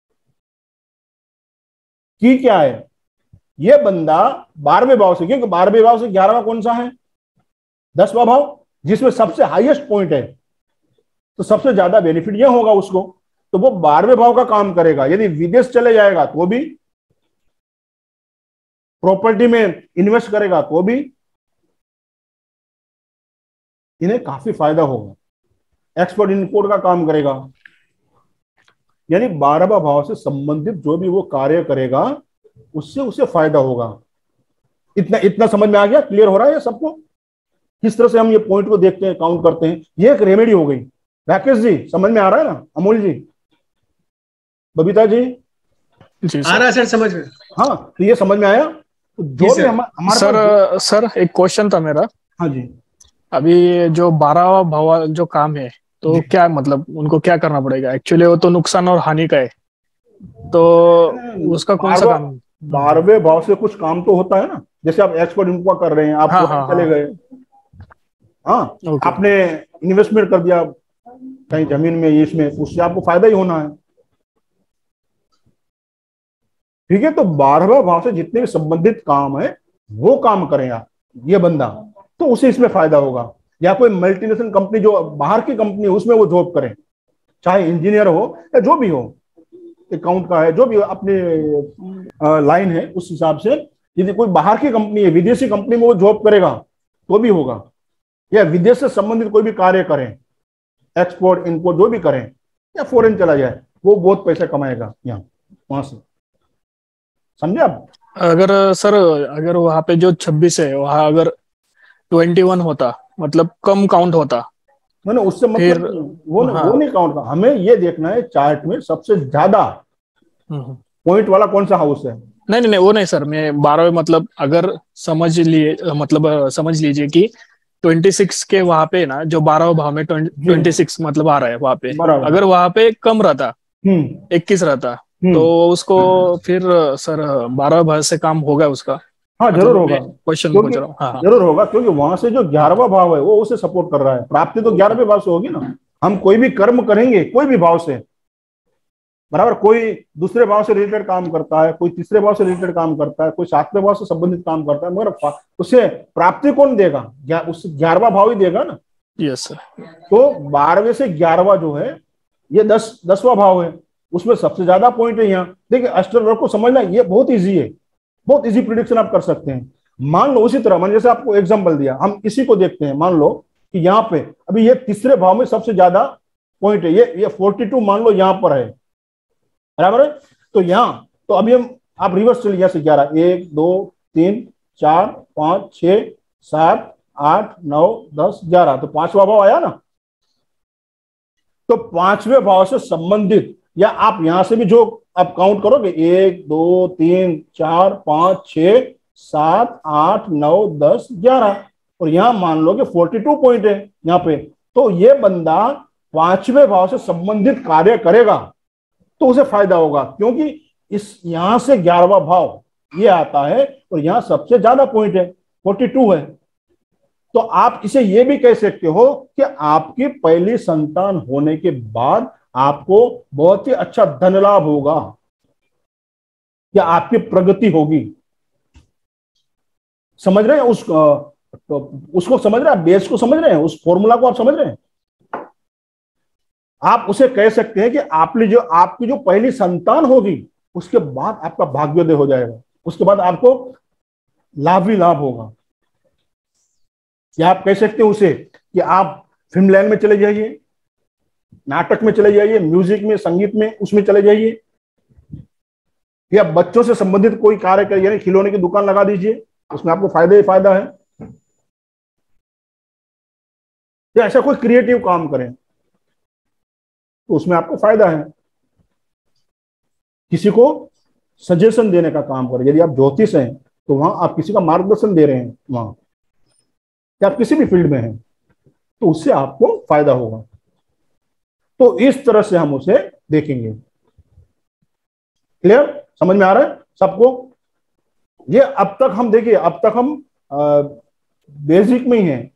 कि क्या है? ये बंदा बारहवें भाव से, क्योंकि बारहवें भाव से ग्यारहवां कौन सा है? दसवां भाव, जिसमें सबसे हाईएस्ट पॉइंट है, तो सबसे ज्यादा बेनिफिट यह होगा उसको। तो वो बारहवें भाव का काम करेगा। यदि विदेश चले जाएगा तो भी, प्रॉपर्टी में इन्वेस्ट करेगा तो भी इन्हें काफी फायदा होगा। एक्सपोर्ट इंपोर्ट का काम करेगा, यानी बारहवां भाव से संबंधित जो भी वो कार्य करेगा उससे उसे फायदा होगा। इतना इतना समझ में आ गया? क्लियर हो रहा है ये सबको? किस तरह से हम ये पॉइंट को देखते हैं, काउंट करते हैं। ये एक रेमेडी हो गई। राकेश जी समझ में आ रहा है ना? अमोल जी, बबीता जी, जी आ रहा है सर समझ में। हाँ, तो ये समझ में आया। तो जी जो भी सर। हम, हमारे सर पास, सर एक क्वेश्चन था मेरा। हाँ जी अभी जो बारहवा भाव जो काम है, तो जी, क्या मतलब उनको क्या करना पड़ेगा? एक्चुअली वो तो नुकसान और हानि का है, तो उसका कौन सा बारहवा काम? हम्म, बारहवें भाव से कुछ काम तो होता है ना। जैसे आप एक्सपोर्ट इंपोर्ट कर रहे हैं, आप हाँ फॉरेन हाँ चले हाँ। गए, हाँ, ओके। आपने इन्वेस्टमेंट कर दिया कहीं जमीन में, इसमें, उससे आपको फायदा ही होना है। ठीक है, तो बारहवें भाव से जितने भी संबंधित काम है वो काम करें आप, ये बंदा, तो उसे इसमें फायदा होगा। या कोई मल्टीनेशनल कंपनी जो बाहर की कंपनी है उसमें वो जॉब करें, चाहे इंजीनियर हो या जो भी हो, अकाउंट का है, जो भी अपने लाइन है उस हिसाब से। यदि कोई बाहर की कंपनी है, विदेशी कंपनी में वो जॉब करेगा तो भी होगा, या विदेश से संबंधित कोई भी कार्य करें, एक्सपोर्ट इम्पोर्ट जो भी करें, या फॉरेन चला जाए, वो बहुत पैसा कमाएगा यहाँ वहां से। समझे आप? अगर सर, अगर वहां पे जो छब्बीस है वहां अगर ट्वेंटी वन होता, मतलब कम काउंट होता, मैंने उससे मतलब फिर? नहीं, वो नहीं, हाँ। वो नहीं काउंट का। हमें ये देखना है चार्ट में सबसे ज्यादा हम्म। पॉइंट वाला कौन सा हाउस है। नहीं नहीं नहीं, वो नहीं सर, मैं बारहवें मतलब अगर समझ लिए, मतलब अ, समझ लीजिए कि ट्वेंटी सिक्स के वहां पे ना, जो बारहवें भाव में जी, ट्वेंटी सिक्स मतलब आ रहा है वहां पे, बराबर। अगर वहां पे कम रहता, हम्म इक्कीस रहता, तो हम्म उसको फिर सर बारहवें भाव से काम होगा उसका? हाँ, जरूर मतलब होगा। मैं क्वेश्चन क्योंकि पूछ रहा हूँ। हाँ हाँ। जरूर होगा, क्योंकि वहां से जो हाँ ग्यारहवा भाव है वो उसे सपोर्ट कर रहा है। प्राप्ति तो ग्यारहवें भाव से होगी ना। हम कोई भी कर्म करेंगे कोई भी भाव से, बराबर, कोई दूसरे भाव से रिलेटेड काम करता है, कोई तीसरे भाव से रिलेटेड काम करता है, कोई सातवें भाव से संबंधित काम करता है, मगर फा- उसे प्राप्ति कौन देगा? ग्या, उस ग्यारहवा भाव ही देगा ना। Yes sir. तो बारहवें से ग्यारहवा जो है ये दस दसवां भाव है, उसमें सबसे ज्यादा पॉइंट है यहाँ। देखिए, एस्ट्रोलॉजर को समझना ये बहुत इजी है, बहुत इजी प्रिडिक्शन आप कर सकते हैं। मान लो उसी तरह, मैंने जैसे आपको एग्जांपल दिया, हम इसी को देखते हैं। मान लो कि यहाँ पे अभी ये तीसरे भाव में सबसे ज्यादा पॉइंट है, ये ये फोर्टी टू मान लो यहाँ पर है, बराबर है। तो यहाँ, तो अभी हम, आप रिवर्स चलिए यहाँ से ग्यारह, एक, दो, तीन, चार, पांच, छ, सात, आठ, नौ, दस, ग्यारह, तो पांचवा भाव आया ना। तो पांचवें भाव से संबंधित, या आप यहां से भी जो आप काउंट करोगे, एक, दो, तीन, चार, पांच, छ, सात, आठ, नौ, दस, ग्यारह, और यहां मान लो कि फोर्टी टू पॉइंट है यहाँ पे। तो ये बंदा पांचवें भाव से संबंधित कार्य करेगा तो उसे फायदा होगा, क्योंकि इस यहां से ग्यारहवा भाव ये आता है और यहां सबसे ज्यादा पॉइंट है, फोर्टी टू है। तो आप इसे ये भी कह सकते हो कि आपकी पहली संतान होने के बाद आपको बहुत ही अच्छा धन लाभ होगा, या आपकी प्रगति होगी। समझ रहे हैं उस तो उसको समझ रहे हैं, बेस को समझ रहे हैं, उस फॉर्मूला को आप समझ रहे हैं। आप उसे कह सकते हैं कि आपने जो आपकी जो पहली संतान होगी उसके बाद आपका भाग्योदय हो जाएगा, उसके बाद आपको लाभ ही लाभ होगा। या आप कह सकते हैं उसे कि आप फिल्म लाइन में चले जाइए, नाटक में चले जाइए, म्यूजिक में, संगीत में, उसमें चले जाइए, या बच्चों से संबंधित कोई कार्य करिए, यानी खिलौने की दुकान लगा दीजिए, उसमें आपको फायदा ही फायदा है। या ऐसा कोई क्रिएटिव काम करें तो उसमें आपको फायदा है। किसी को सजेशन देने का काम करें। यदि आप ज्योतिष हैं तो वहां आप किसी का मार्गदर्शन दे रहे हैं, वहां या आप किसी भी फील्ड में हैं, तो उससे आपको फायदा होगा। तो इस तरह से हम उसे देखेंगे। क्लियर, समझ में आ रहा है सबको? ये अब तक हम देखिए, अब तक हम बेसिक में ही हैं।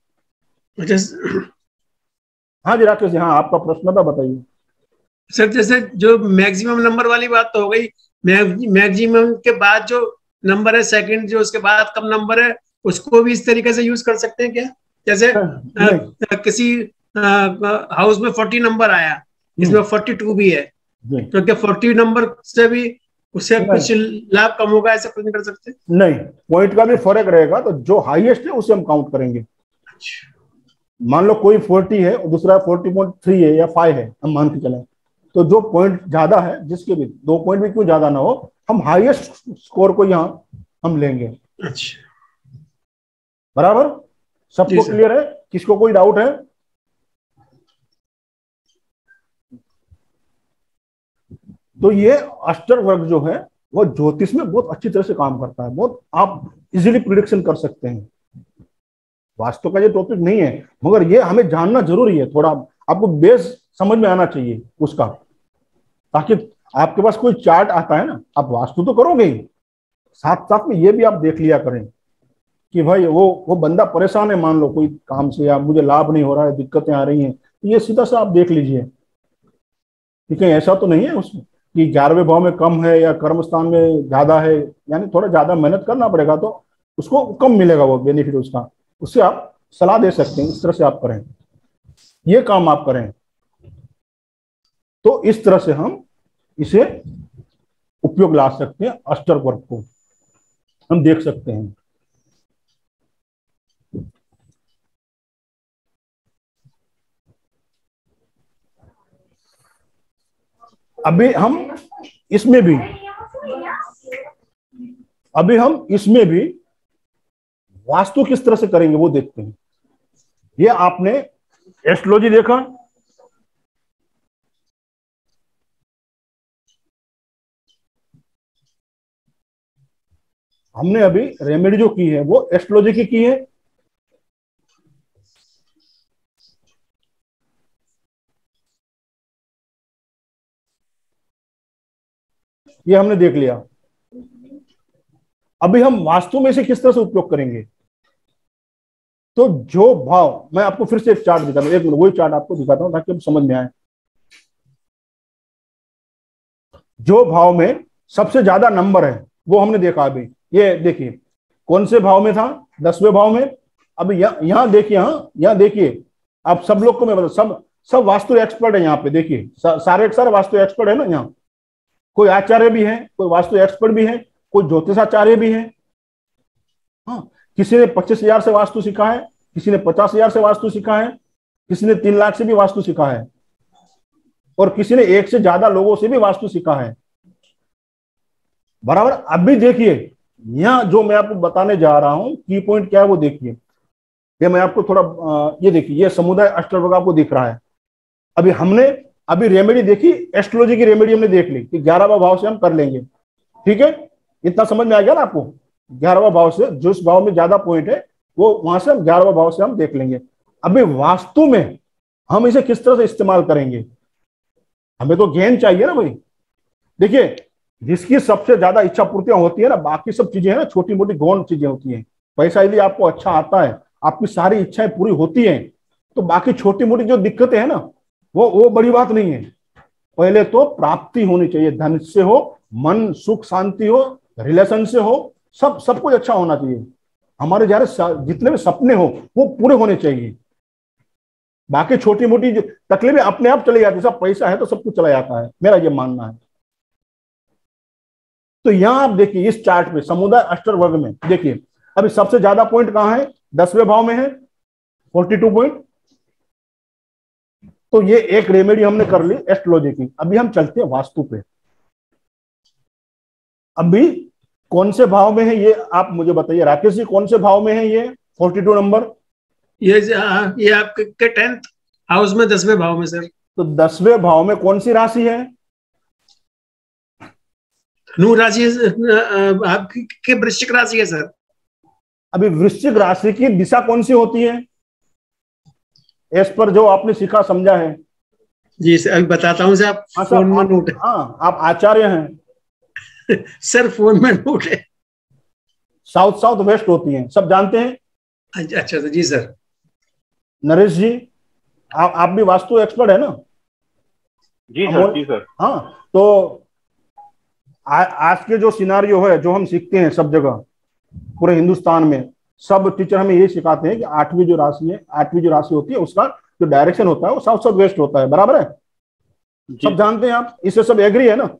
हाँ जी राकेश जी, हाँ आपका प्रश्न था, बताइए सर। जैसे जो मैक्सिमम नंबर वाली बात तो हो गई, मैक्सिमम के बाद जो नंबर है सेकंड, जो उसके बाद कम नंबर है, उसको भी इस तरीके से यूज कर सकते हैं क्या? जैसे आ, किसी हाउस में फोर्टी नंबर आया, इसमें फोर्टी टू भी है, तो क्या फोर्टी नंबर से भी उससे कुछ लाभ कम होगा, ऐसा कुछ नहीं कर सकते? नहीं, पॉइंट का भी फर्क रहेगा, तो जो हाईएस्ट है उसे हम काउंट करेंगे। मान लो कोई फोर्टी है और दूसरा फोर्टी पॉइंट थ्री है या फाइव है, हम मान के चलें, तो जो पॉइंट ज्यादा है, जिसके भी दो पॉइंट भी क्यों ज्यादा ना हो, हम हाईएस्ट स्कोर को यहाँ हम लेंगे। अच्छा, बराबर, सबको क्लियर है? किसको कोई डाउट है? तो ये अष्टर वर्ग जो है वो ज्योतिष में बहुत अच्छी तरह से काम करता है, बहुत आप इजीली प्रिडिक्शन कर सकते हैं। वास्तु का ये टॉपिक नहीं है, मगर ये हमें जानना जरूरी है, थोड़ा आपको बेस समझ में आना चाहिए उसका, ताकि आपके पास कोई चार्ट आता है ना, आप वास्तु तो करोगे ही, साथ साथ में ये भी आप देख लिया करें कि भाई वो वो बंदा परेशान है, मान लो कोई काम से, या मुझे लाभ नहीं हो रहा है, दिक्कतें आ रही हैं, तो ये सीधा सा आप देख लीजिए। ठीक है, ऐसा तो नहीं है उसमें कि ग्यारहवें भाव में कम है या कर्म स्थान में ज्यादा है, यानी थोड़ा ज्यादा मेहनत करना पड़ेगा तो उसको कम मिलेगा वो बेनिफिट उसका, उससे आप सलाह दे सकते हैं, इस तरह से आप करें, ये काम आप करें। तो इस तरह से हम इसे उपयोग ला सकते हैं, अष्टर वर्ग को हम देख सकते हैं। अभी हम इसमें भी अभी हम इसमें भी वास्तु किस तरह से करेंगे वो देखते हैं। ये आपने एस्ट्रोलॉजी देखा, हमने अभी रेमेडी जो की है वो एस्ट्रोलॉजी की की है। ये हमने देख लिया। अभी हम वास्तु में से किस तरह से उपयोग करेंगे। तो जो भाव, मैं आपको फिर से एक चार्ट दिखाता हूं, एक मिनट वही चार्ट आपको दिखाता हूं ताकि समझ में आए। जो भाव में सबसे ज्यादा नंबर है वो हमने देखा अभी, ये देखिए कौन से भाव में था, दसवें भाव में। अभी यहां देखिए, यहाँ यहाँ देखिए, आप सब लोग को मैं बता, सब सब वास्तु एक्सपर्ट है यहाँ पे, देखिए सारे सारे वास्तु एक्सपर्ट है ना यहाँ, कोई आचार्य भी है, कोई वास्तु एक्सपर्ट भी है, कोई ज्योतिषाचार्य भी है। हाँ, किसी ने पच्चीस हजार से वास्तु सीखा है, किसी ने पचास हजार से वास्तु सीखा है, किसी ने तीन लाख से भी वास्तु सीखा है, और किसी ने एक से ज्यादा लोगों से भी वास्तु सीखा है। बराबर। अभी देखिए यहाँ जो मैं आपको बताने जा रहा हूं, की पॉइंट क्या है वो देखिए। ये मैं आपको थोड़ा, ये देखिए, ये समुदाय अष्टवर्ग आपको दिख रहा है। अभी हमने अभी रेमेडी देखी, एस्ट्रोलॉजी की रेमेडी हमने देख ली कि ग्यारहवां भाव से हम कर लेंगे। ठीक है, इतना समझ में आ गया ना आपको? ग्यारहवां भाव से, जिस भाव में ज्यादा पॉइंट है वो वहां से हम ग्यारहवां भाव से हम देख लेंगे। अभी वास्तु में हम इसे किस तरह से इस्तेमाल करेंगे, हमें तो ज्ञान चाहिए ना भाई। देखिए, जिसकी सबसे ज्यादा इच्छा पूर्तियां होती है ना, बाकी सब चीजें है ना छोटी मोटी गौण चीजें होती हैं। पैसा यदि आपको अच्छा आता है, आपकी सारी इच्छाएं पूरी होती हैं, तो बाकी छोटी मोटी जो दिक्कतें हैं ना, वो वो बड़ी बात नहीं है। पहले तो प्राप्ति होनी चाहिए, धन से हो, मन सुख शांति हो, रिलेशन से हो, सब सब कुछ अच्छा होना चाहिए। हमारे जरा जितने भी सपने हो वो पूरे होने चाहिए। बाकी छोटी मोटी तकलीफें अपने आप चली जाती, सब पैसा है तो सब कुछ चला जाता है, मेरा ये मानना है। तो यहां आप देखिए इस चार्ट में समुदाय अष्टवर्ग में देखिए, अभी सबसे ज्यादा पॉइंट कहां है, दसवें भाव में है, फोर्टी टू पॉइंट। तो ये एक रेमेडी हमने कर ली एस्ट्रोलॉजी की। अभी हम चलते हैं वास्तु पे। अभी कौन से भाव में है ये आप मुझे बताइए राकेश जी, कौन से भाव में है ये फोर्टी टू नंबर? ये ये आपके टेंथ हाउस में, दसवें भाव में सर। तो दसवें भाव में कौन सी राशि है? नु राशि आपकी वृश्चिक राशि है सर। अभी वृश्चिक राशि की दिशा कौन सी होती है, एस पर जो आपने सीखा समझा है? जी सर अभी बताता हूँ सर। आप हाँ फोन में आप, नोट है। हाँ आप आचार्य हैं। सर फोन में नोट है। साउथ साउथ वेस्ट होती हैं, सब जानते हैं। अच्छा अच्छा जी सर। नरेश जी आ, आप भी वास्तु एक्सपर्ट है ना? जी सर जी सर। हाँ तो आ, आज के जो सिनारियो है जो हम सीखते हैं सब जगह पूरे हिंदुस्तान में, सब टीचर हमें ये सिखाते हैं कि आठवीं जो राशि है, आठवीं जो राशि होती है उसका जो डायरेक्शन होता है वो साउथ साउथ वेस्ट होता है, बराबर है? सब जानते हैं आप, इससे सब एग्री है ना?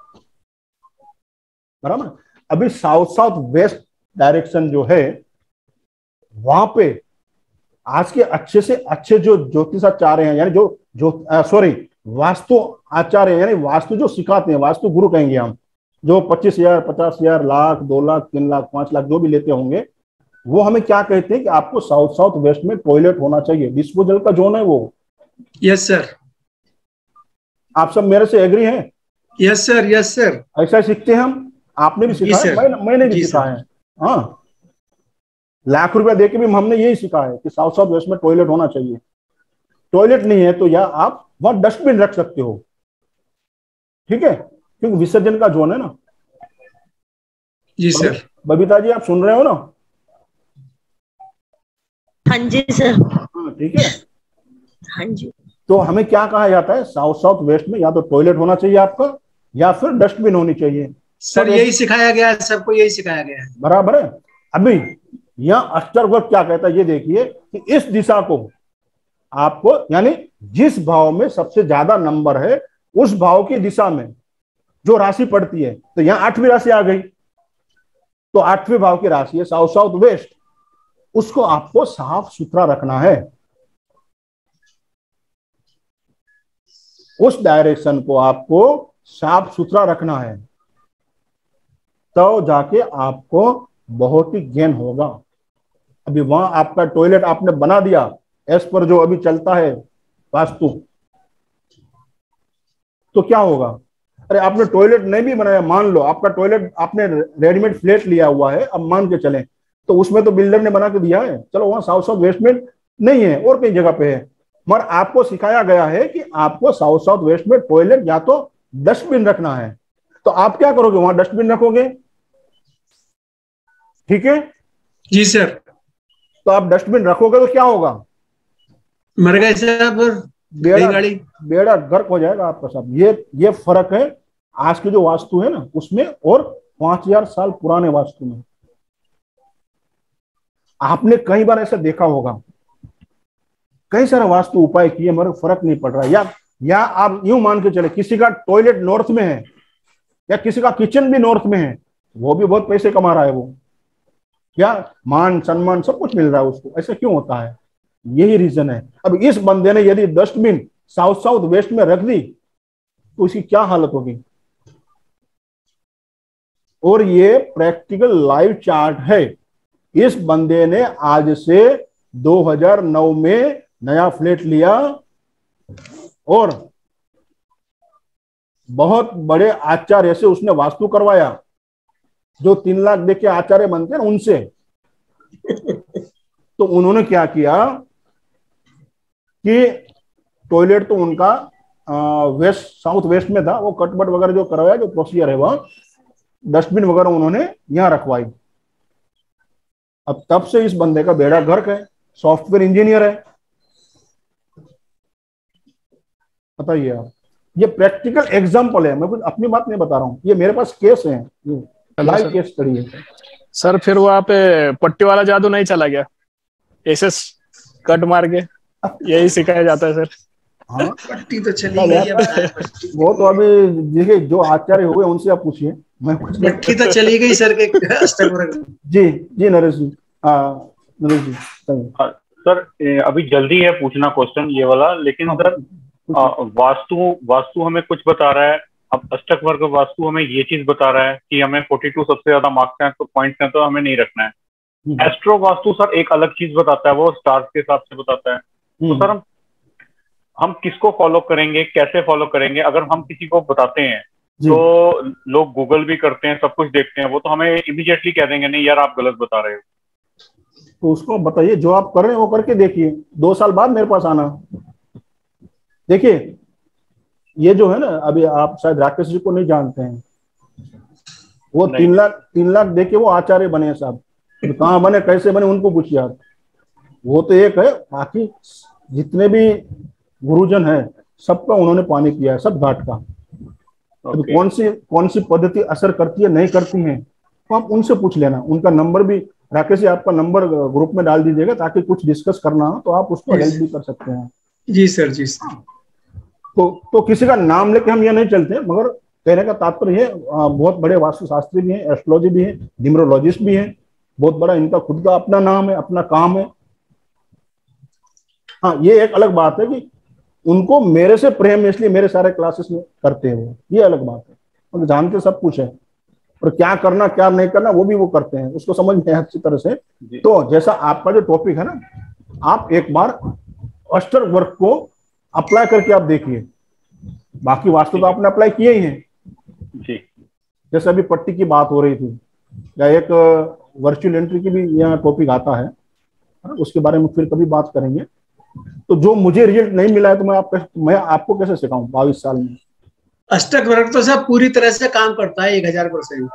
बराबर। अभी साउथ साउथ वेस्ट डायरेक्शन जो है वहां पे आज के अच्छे से अच्छे जो ज्योतिषाचार्य हैं, यानी जो जो सॉरी वास्तु आचार्य यानी वास्तु जो सिखाते हैं, वास्तु गुरु कहेंगे हम, जो पच्चीस हजार पचास हजार लाख दो लाख तीन लाख पांच लाख जो भी लेते होंगे, वो हमें क्या कहते हैं कि आपको साउथ साउथ वेस्ट में टॉयलेट होना चाहिए, डिस्पोजल का जोन है वो। Yes sir. आप सब मेरे से एग्री हैं? Yes sir yes sir. ऐसा सीखते हैं हम, आपने भी सीखा है, मैं, मैंने भी सीखा है। हाँ लाख रुपया देके भी हमने यही सीखा है कि साउथ साउथ वेस्ट में टॉयलेट होना चाहिए। टॉयलेट नहीं है तो या आप वहां डस्टबिन रख सकते हो, ठीक है, क्योंकि विसर्जन का जोन है ना। जी सर। बबीता जी आप सुन रहे हो ना? हाँ जी सर। हाँ ठीक है। हाँ जी। तो हमें क्या कहा जाता है, साउथ साउथ वेस्ट में या तो टॉयलेट होना चाहिए आपका या फिर डस्टबिन होनी चाहिए। सर यही सिखाया गया है, सबको यही सिखाया गया है। बराबर है। अभी यहाँ अष्टवर्ग क्या कहता है ये देखिए कि इस दिशा को आपको, यानी जिस भाव में सबसे ज्यादा नंबर है उस भाव की दिशा में जो राशि पड़ती है, तो यहाँ आठवीं राशि आ गई, तो आठवें भाव की राशि है साउथ साउथ वेस्ट, उसको आपको साफ सुथरा रखना है। उस डायरेक्शन को आपको साफ सुथरा रखना है, तो जाके आपको बहुत ही गेन होगा। अभी वहां आपका टॉयलेट आपने बना दिया एस पर जो अभी चलता है वास्तु, तो क्या होगा? अरे आपने टॉयलेट नहीं भी बनाया, मान लो आपका टॉयलेट आपने रेडीमेड फ्लैट लिया हुआ है, अब मान के चलें तो उसमें तो बिल्डर ने बना के दिया है, चलो वहां साउथ साउथ वेस्ट में नहीं है और कई जगह पे है, मगर आपको सिखाया गया है कि आपको साउथ साउथ वेस्ट में टॉयलेट या तो डस्टबिन रखना है, तो आप क्या करोगे? वहां डस्टबिन रखोगे, ठीक है? जी सर। तो आप डस्टबिन रखोगे तो क्या होगा? मर गए साहब, बेड़ा गाड़ी बेड़ा गर्क हो जाएगा आपका साहब। ये ये फर्क है आज की जो वास्तु है ना उसमें और पांच हजार साल पुराने वास्तु में। आपने कई बार ऐसा देखा होगा, कई सारे वास्तु उपाय किए मगर फर्क नहीं पड़ रहा। या या आप यूं मान के चले किसी का टॉयलेट नॉर्थ में है या किसी का किचन भी नॉर्थ में है, वो भी बहुत पैसे कमा रहा है, वो क्या मान सम्मान सब कुछ मिल रहा है उसको, ऐसा क्यों होता है? यही रीजन है। अब इस बंदे ने यदि डस्टबिन साउथ साउथ वेस्ट में रख दी तो उसकी क्या हालत होगी? और ये प्रैक्टिकल लाइव चार्ट है। इस बंदे ने आज से दो हज़ार नौ में नया फ्लैट लिया और बहुत बड़े आचार्य से उसने वास्तु करवाया, जो तीन लाख देके आचार्य बनते हैं उनसे। तो उन्होंने क्या किया कि टॉयलेट तो उनका वेस्ट साउथ वेस्ट में था, वो कटबट वगैरह जो करवाया, जो प्रोसीजर है वह डस्टबिन वगैरह उन्होंने यहां रखवाई। अब तब से इस बंदे का बेड़ा गर्क है, सॉफ्टवेयर इंजीनियर है। बताइए आप, ये प्रैक्टिकल एग्जांपल है, मैं कुछ अपनी बात नहीं बता रहा हूँ, ये मेरे पास केस है, लाइव केस स्टडी है। सर फिर वहां पे पट्टी वाला जादू नहीं चला गया, ऐसे कट मार के यही सिखाया जाता है सर? हाँ पट्टी तो चली गई है। वो तो अभी देखिए जो आचार्य हुए उनसे आप पूछिए, मैं कुछ पट्टी तो चली गई सर के अष्टवर्ग। जी जी नरेश जी, नरेश जी सर अभी जल्दी है पूछना क्वेश्चन ये वाला, लेकिन सर वास्तु वास्तु हमें कुछ बता रहा है, अब अष्टक वर्ग वास्तु हमें ये चीज बता रहा है कि हमें बयालीस सबसे ज्यादा मार्क्स हैं तो पॉइंट्स हैं तो हमें नहीं रखना है। एस्ट्रो वास्तु सर एक अलग चीज बताता है, वो स्टार्स के हिसाब से बताता है। तो सर हम हम किसको फॉलो करेंगे, कैसे फॉलो करेंगे? अगर हम किसी को बताते हैं तो लोग गूगल भी करते हैं, सब कुछ देखते हैं, वो तो हमें इमीडिएटली कह देंगे नहीं यार आप गलत बता रहे हो। तो उसको बताइए जो आप कर रहे हैं वो करके देखिए, दो साल बाद मेरे पास आना। देखिए ये जो है ना, अभी आप शायद राकेश जी को नहीं जानते हैं, वो तीन लाख तीन लाख देके वो आचार्य बने साहब। तो कहाँ बने, कैसे बने, उनको पूछिए आप। वो तो एक है, बाकी जितने भी गुरुजन है सबका उन्होंने पानी पिया है, सब घाट का। अभी okay. कौन सी कौन सी पद्धति असर करती है नहीं करती है तो आप उनसे पूछ लेना। उनका नंबर भी, राकेश जी आपका नंबर ग्रुप में डाल दीजिएगा, ताकि कुछ डिस्कस करना हो तो आप उसको हेल्प भी कर सकते हैं। जी सर, जी सर। तो तो किसी का नाम लेके हम ये नहीं चलते, मगर कहने का तात्पर्य है बहुत बड़े वास्तुशास्त्री भी हैं, एस्ट्रोलॉजी भी है, न्यूमरोलॉजिस्ट भी हैं, बहुत बड़ा इनका खुद का अपना नाम है, अपना काम है। हाँ, ये एक अलग बात है कि उनको मेरे से प्रेम है इसलिए मेरे सारे क्लासेस में करते हैं वो, ये अलग बात है। और जानते सब कुछ है, और क्या करना क्या नहीं करना वो भी वो करते हैं, उसको समझ में है अच्छी तरह से। तो जैसा आपका जो टॉपिक है ना, आप एक बार अस्टर वर्क को अप्लाई करके आप देखिए। बाकी वास्तु तो आपने अप्लाई किए ही हैं जी। जैसे अभी पट्टी की बात हो रही थी, या एक वर्चुअल एंट्री की भी यहाँ टॉपिक आता है, उसके बारे में फिर कभी बात करेंगे। तो जो मुझे रिजल्ट नहीं मिला है तो मैं आप मैं आपको कैसे सिखाऊं बाईस साल में। अष्टक वर्क तो सब पूरी तरह से काम करता है एक हजार परसेंट।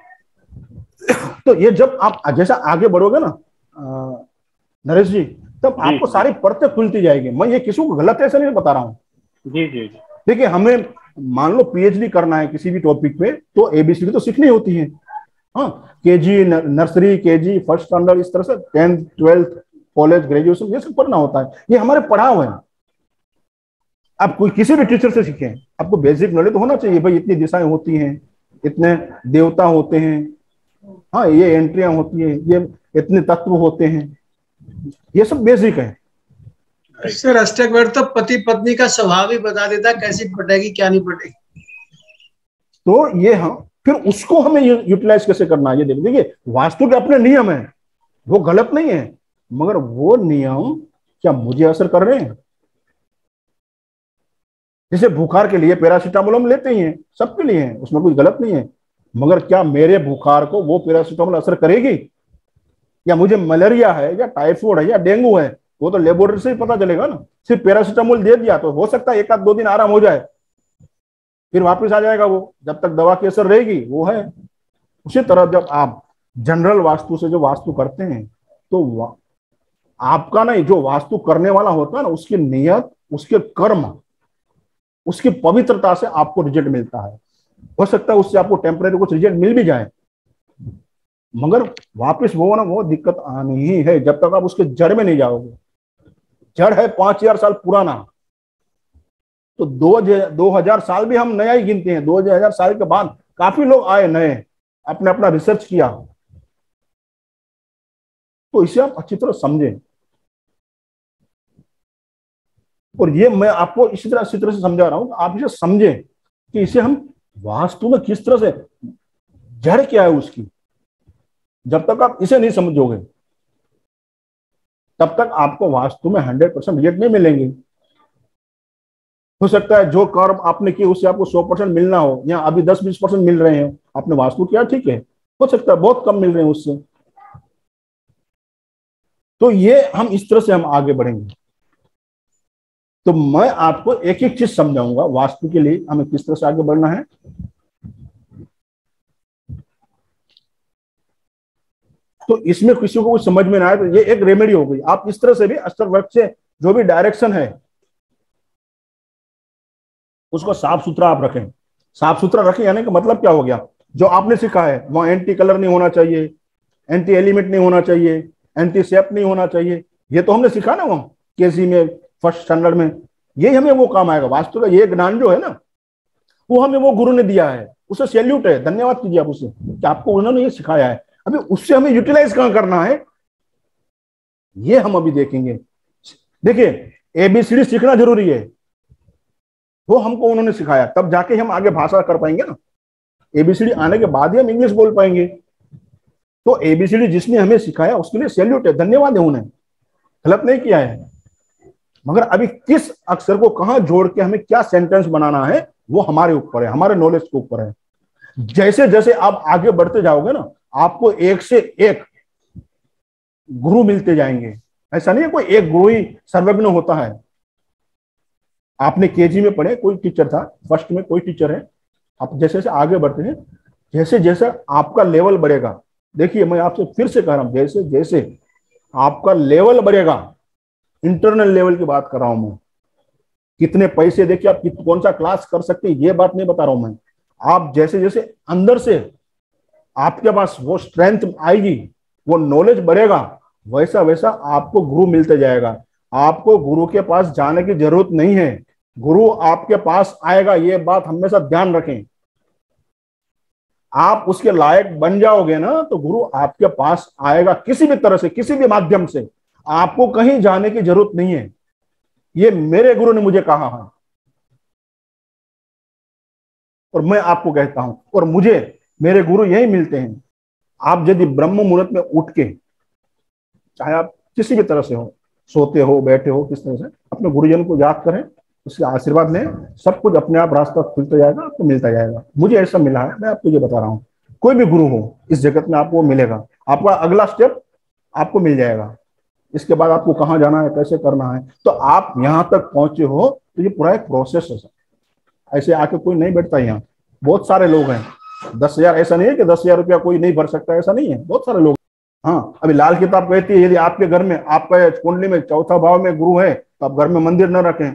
तो ये जब आप जैसा आगे बढ़ोगे ना नरेश जी, तब आपको सारी परतें खुलती जाएगी। मैं ये किसी को गलत ऐसा नहीं बता रहा हूँ। जी जी जी। देखिए हमें मान लो पीएचडी करना है किसी भी टॉपिक पे, तो एबीसीडी तो सीखनी होती है। हाँ, KG, nursery, KG, first standard, इस तरह से टेंथ, ट्वेल्थ, कॉलेज, ग्रेजुएशन, ये सब पढ़ना होता है। ये हमारे पढ़ाव है। आप कोई किसी भी टीचर से सीखें, आपको बेसिक नॉलेज तो होना चाहिए भाई, इतनी दिशाएं होती हैं, इतने देवता होते हैं, हाँ ये एंट्रियां होती हैं, ये इतने तत्व होते हैं, ये सब बेसिक है। सर अष्टक वर्क तो पति पत्नी का स्वभाव ही बता देता है, कैसी पटेगी क्या नहीं पटेगी। तो ये हम फिर उसको हमें यूटिलाइज कैसे करना है, ये देखिए। देखिए वास्तु के अपने नियम है, वो गलत नहीं है, मगर वो नियम क्या मुझे असर कर रहे हैं। जैसे बुखार के लिए पैरासीटामोल हम लेते ही हैं, सबके लिए है, उसमें कोई गलत नहीं है, मगर क्या मेरे बुखार को वो पैरासीटामोल असर करेगी, या मुझे मलेरिया है या टाइफाइड है या डेंगू है, वो तो लेबोरेटरी से ही पता चलेगा ना। सिर्फ पैरासीटामोल दे दिया तो हो सकता है एक आध दो दिन आराम हो जाए, फिर वापस आ जाएगा वो, जब तक दवा की असर रहेगी वो है। उसी तरह जब आप जनरल वास्तु से जो वास्तु करते हैं, तो आपका नहीं, जो वास्तु करने वाला होता है ना, उसकी नियत, उसके कर्म, उसकी पवित्रता से आपको रिजल्ट मिलता है। हो सकता है उससे आपको टेम्परेरी कुछ रिजल्ट मिल भी जाए, मगर वापस वो ना वो दिक्कत आनी ही है जब तक आप उसके जड़ में नहीं जाओगे। जड़ है पांच हजार साल पुराना, तो दो दो हजार साल भी हम नया ही गिनते हैं। दो हजार साल के बाद काफी लोग आए नए, अपने अपना रिसर्च किया। तो इसे आप अच्छी तरह समझें, और ये मैं आपको इसी तरह इसी तरह से समझा रहा हूं कि आप इसे समझें कि इसे हम वास्तु में किस तरह से, जड़ क्या है उसकी। जब तक आप इसे नहीं समझोगे तब तक आपको वास्तु में हंड्रेड परसेंट रिजल्ट नहीं मिलेंगे। हो सकता है जो कर्म आपने किए उससे आपको सौ परसेंट मिलना हो, या अभी दस बीस परसेंट मिल रहे हैं, आपने वास्तु किया ठीक है, हो सकता है बहुत कम मिल रहे हैं उससे। तो ये हम इस तरह से हम आगे बढ़ेंगे। तो मैं आपको एक एक चीज समझाऊंगा वास्तु के लिए हमें किस तरह से आगे बढ़ना है। तो इसमें किसी को कुछ समझ में ना आए तो ये एक रेमेडी हो गई। आप इस तरह से भी अस्तर वर्क से जो भी डायरेक्शन है उसको साफ सुथरा आप रखें। साफ सुथरा रखें यानी कि मतलब क्या हो गया, जो आपने सीखा है वहां एंटी कलर नहीं होना चाहिए, एंटी एलिमेंट नहीं होना चाहिए, एंटी सेप नहीं होना चाहिए, ये तो हमने सीखा ना वहां केसी में, फर्स्ट स्टैंडर्ड में। यही हमें वो काम आएगा। वास्तु का ये ज्ञान जो है ना, वो हमें वो गुरु ने दिया है, उसे सैल्यूट है, धन्यवाद कीजिए आप उसे कि आपको उन्होंने ये सिखाया है। अभी उससे हमें यूटिलाइज कहां करना है ये हम अभी देखेंगे। देखिए एबीसीडी सीखना जरूरी है, वो हमको उन्होंने सिखाया, तब जाके हम आगे भाषा कर पाएंगे ना। एबीसीडी आने के बाद ही हम इंग्लिश बोल पाएंगे। तो एबीसीडी जिसने हमें सिखाया उसके लिए सैल्यूट है, धन्यवाद है, उन्हें गलत नहीं किया है। मगर अभी किस अक्षर को कहां जोड़ के हमें क्या सेंटेंस बनाना है वो हमारे ऊपर है, हमारे नॉलेज के ऊपर है। जैसे जैसे आप आगे बढ़ते जाओगे ना, आपको एक से एक गुरु मिलते जाएंगे। ऐसा नहीं है कोई एक गुरु ही सर्वज्ञ होता है। आपने केजी में पढ़े, कोई टीचर था, फर्स्ट में कोई टीचर है, आप जैसे जैसे आगे बढ़ते हैं, जैसे जैसे आपका लेवल बढ़ेगा, देखिए मैं आपसे फिर से कह रहा हूं, जैसे जैसे आपका लेवल बढ़ेगा, इंटरनल लेवल की बात कर रहा हूं मैं, कितने पैसे देखिए आप कित, कौन सा क्लास कर सकते हैं ये बात नहीं बता रहा हूं मैं, आप जैसे जैसे अंदर से आपके पास वो स्ट्रेंथ आएगी, वो नॉलेज बढ़ेगा, वैसा वैसा आपको गुरु मिलते जाएगा। आपको गुरु के पास जाने की जरूरत नहीं है, गुरु आपके पास आएगा, ये बात हमेशा ध्यान रखें। आप उसके लायक बन जाओगे ना तो गुरु आपके पास आएगा, किसी भी तरह से, किसी भी माध्यम से। आपको कहीं जाने की जरूरत नहीं है, ये मेरे गुरु ने मुझे कहा है और मैं आपको कहता हूं, और मुझे मेरे गुरु यही मिलते हैं। आप यदि ब्रह्म मुहूर्त में उठ के, चाहे आप किसी भी तरह से हो, सोते हो, बैठे हो, किस तरह से, अपने गुरुजन को याद करें, उसके आशीर्वाद लें, सब कुछ अपने आप रास्ता खुलता जाएगा, आपको मिलता जाएगा। मुझे ऐसा मिला है, मैं आपको ये बता रहा हूँ। कोई भी गुरु हो इस जगत में आपको मिलेगा, आपका अगला स्टेप आपको मिल जाएगा। इसके बाद आपको कहाँ जाना है, कैसे करना है, तो आप यहाँ तक पहुंचे हो तो ये पूरा एक प्रोसेस है। ऐसे आके कोई नहीं बैठता, यहाँ बहुत सारे लोग हैं। दस हजार ऐसा नहीं है कि दस हजार रुपया कोई नहीं भर सकता, ऐसा नहीं है, बहुत सारे लोग। हाँ, अभी लाल किताब कहती है यदि आपके घर में, आपका कुंडली में चौथा भाव में गुरु है तो आप घर में मंदिर न रखें,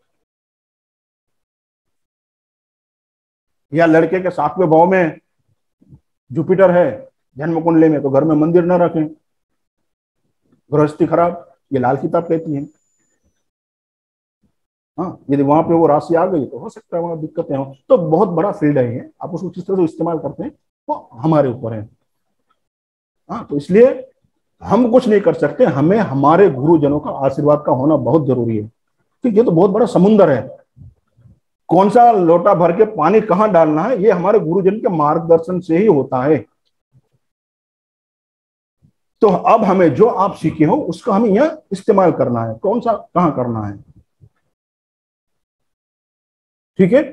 या लड़के के सातवें भाव में जुपिटर है जन्म कुंडली में तो घर में मंदिर न रखें, गृहस्थी खराब, ये लाल किताब कहती है। हाँ, यदि वहां पे वो राशि आ गई तो हो सकता है वहां दिक्कतें हो। तो बहुत बड़ा फील्ड है ये, आप उसको किस तरह से इस्तेमाल करते हैं वो हमारे ऊपर है। हाँ, तो इसलिए हम कुछ नहीं कर सकते, हमें हमारे गुरुजनों का आशीर्वाद का होना बहुत जरूरी है। ठीक, ये तो बहुत बड़ा समुंदर है, कौन सा लोटा भर के पानी कहाँ डालना है ये हमारे गुरुजन के मार्गदर्शन से ही होता है। तो अब हमें जो आप सीखे हो उसका हमें यहाँ इस्तेमाल करना है, कौन सा कहाँ करना है। ठीक है,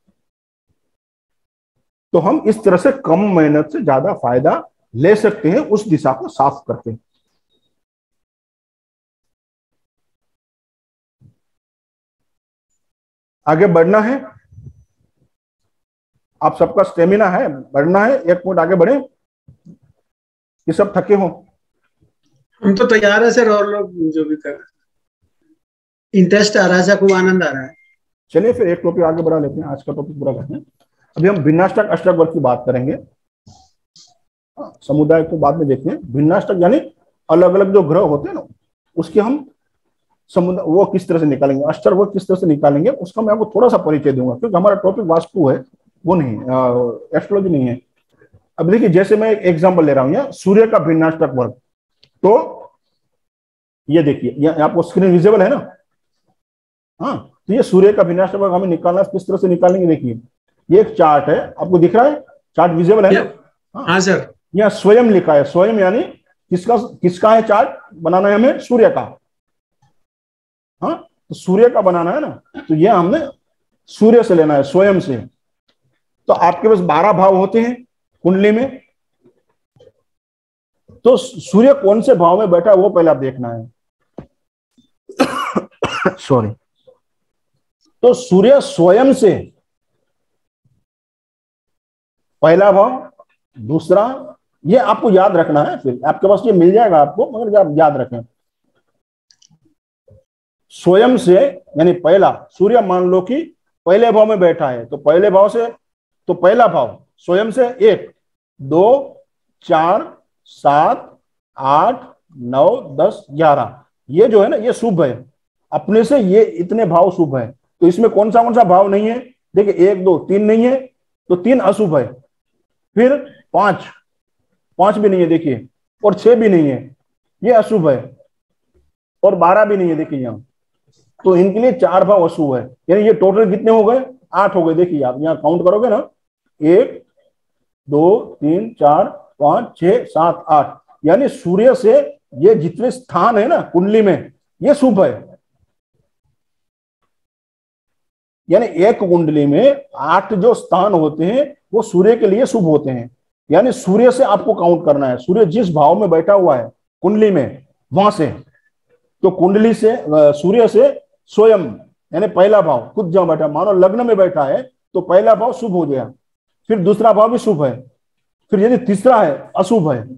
तो हम इस तरह से कम मेहनत से ज्यादा फायदा ले सकते हैं, उस दिशा को साफ करके। आगे बढ़ना है, आप सबका स्टेमिना है, बढ़ना है, एक पॉइंट आगे बढ़े। ये सब थके हो? हम तो तैयार है सर, और लोग जो भी कर, इंटरेस्ट आ रहा है सर, खूब आनंद आ रहा है। चलिए फिर एक टॉपिक आगे बढ़ा लेते हैं, आज का टॉपिक पूरा करते हैं। अभी हम भिन्नाष्टक अष्टक वर्ग की बात करेंगे। समुदाय को बाद में देखते हैं। भिन्नाष्टक यानी अलग अलग जो ग्रह होते हैं ना, उसके हम समुदाय वो किस तरह से निकालेंगे, अष्टक वर्ग किस तरह से निकालेंगे, उसका मैं आपको थोड़ा सा परिचय दूंगा, क्योंकि हमारा टॉपिक वास्तु है, वो नहीं, एस्ट्रोलॉजी नहीं है। अब देखिए, जैसे मैं एक एग्जाम्पल ले रहा हूँ, यहाँ सूर्य का भिन्नाष्टक वर्ग, तो ये देखिए, यहाँ आपको स्क्रीन विजिबल है ना। हाँ, तो ये सूर्य का भिन्नाष्टक वर्ग हमें निकालना है, किस तरह से निकालेंगे। देखिए, ये एक चार्ट है, आपको दिख रहा है, चार्ट विजिबल है ना। हाँ सर, यहाँ स्वयं लिखा है, स्वयं यानी किसका किसका है चार्ट बनाना है हमें, सूर्य का। हाँ, तो सूर्य का बनाना है ना, तो यह हमने सूर्य से लेना है, स्वयं से। तो आपके पास बारह भाव होते हैं कुंडली में, तो सूर्य कौन से भाव में बैठा है वो पहले आप देखना है। सॉरी। तो सूर्य स्वयं से पहला भाव, दूसरा, ये आपको याद रखना है, फिर आपके पास ये मिल जाएगा आपको, मगर आप याद रखें। स्वयं से यानी पहला, सूर्य मान लो कि पहले भाव में बैठा है, तो पहले भाव से, तो पहला भाव स्वयं से एक, दो, चार, सात, आठ, नौ, दस, ग्यारह, ये जो है ना ये शुभ है, अपने से ये इतने भाव शुभ है। तो इसमें कौन सा कौन सा भाव नहीं है, देखिए, एक, दो, तीन नहीं है, तो तीन अशुभ है। फिर पांच, पांच भी नहीं है देखिए, और छह भी नहीं है, ये अशुभ है, और बारह भी नहीं है देखिए यहाँ, तो इनके लिए चार भाव अशुभ है। यानी ये टोटल कितने हो गए, आठ हो गए। देखिए आप यहाँ काउंट करोगे ना, एक, दो, तीन, चार, पांच, छह, सात, आठ, यानी सूर्य से ये जितने स्थान है ना कुंडली में, ये शुभ है। यानी एक कुंडली में आठ जो स्थान होते हैं वो सूर्य के लिए शुभ होते हैं। यानी सूर्य से आपको काउंट करना है, सूर्य जिस भाव में बैठा हुआ है कुंडली में वहां से, तो कुंडली से सूर्य से स्वयं यानी पहला भाव खुद जहां बैठा, मानो लग्न में बैठा है तो पहला भाव शुभ हो गया, फिर दूसरा भाव भी शुभ है, फिर यदि तीसरा है अशुभ है,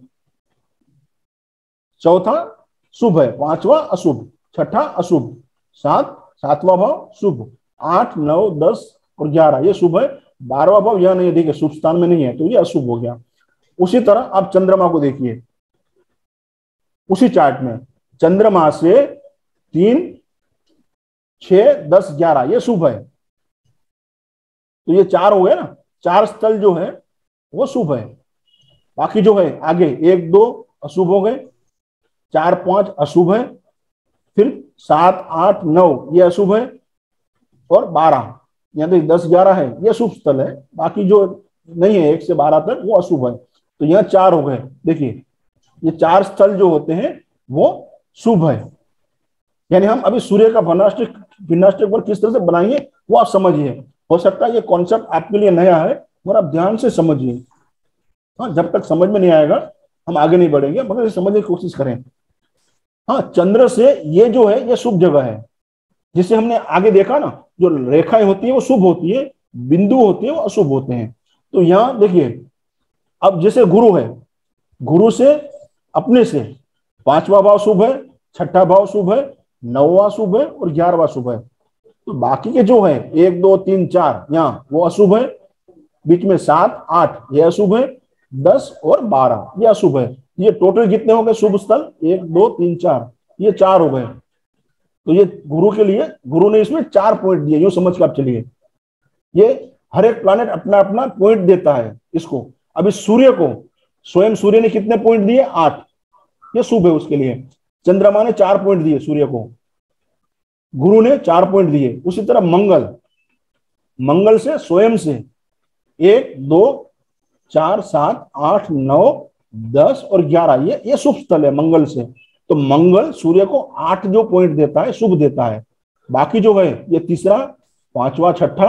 चौथा शुभ है, पांचवा अशुभ, छठा अशुभ, सात सातवां भाव शुभ, आठ नौ दस और ग्यारह ये शुभ है, बारहवां भाव यह नहीं, देखिए शुभ स्थान में नहीं है तो ये अशुभ हो गया। उसी तरह आप चंद्रमा को देखिए, उसी चार्ट में चंद्रमा से तीन छह दस ग्यारह ये शुभ है, तो ये चार हो गए ना, चार स्थल जो है वो शुभ है। बाकी जो है आगे एक दो अशुभ हो गए, चार पांच अशुभ है, फिर सात आठ नौ ये अशुभ है, और बारह यानी दस ग्यारह है ये शुभ स्थल है, बाकी जो नहीं है एक से बारह तक वो अशुभ है। तो यहाँ चार हो गए। देखिए ये चार स्थल जो होते हैं वो शुभ है। यानी हम अभी सूर्य का विनाष्टक विनाष्टक बल किस तरह से बनाएंगे वो आप समझिए। हो सकता है ये कॉन्सेप्ट आपके लिए नया है और आप ध्यान से समझिए। हाँ, जब तक समझ में नहीं आएगा हम आगे नहीं बढ़ेंगे, मगर इसे समझने की कोशिश करें। हाँ, चंद्र से ये जो है ये शुभ जगह है, जिसे हमने आगे देखा ना, जो रेखाएं होती है वो शुभ होती है, बिंदु होते हैं वो अशुभ होते हैं। तो यहाँ देखिए अब जैसे गुरु है, गुरु से अपने से पांचवा भाव शुभ है, छठा भाव शुभ है, नौवा शुभ है और ग्यारहवा शुभ है। तो बाकी के जो है एक दो तीन चार यहाँ वो अशुभ है, बीच में सात आठ ये अशुभ है, दस और बारह ये अशुभ है। ये टोटल कितने हो गए शुभ स्थल? एक दो तीन चार, ये चार हो गए। तो ये गुरु के लिए गुरु ने इसमें चार पॉइंट दिए, यूं समझ के आप चलिए। ये हर एक प्लैनेट अपना अपना पॉइंट देता है इसको। अभी सूर्य को स्वयं सूर्य ने कितने पॉइंट दिए? आठ, ये शुभ है उसके लिए। चंद्रमा ने चार पॉइंट दिए सूर्य को, गुरु ने चार पॉइंट दिए। उसी तरह मंगल, मंगल से स्वयं से एक दो चार सात आठ नौ दस और ग्यारह ये ये शुभ स्थल है मंगल से। तो मंगल सूर्य को आठ जो पॉइंट देता है शुभ देता है। बाकी जो है ये तीसरा पांचवा छठा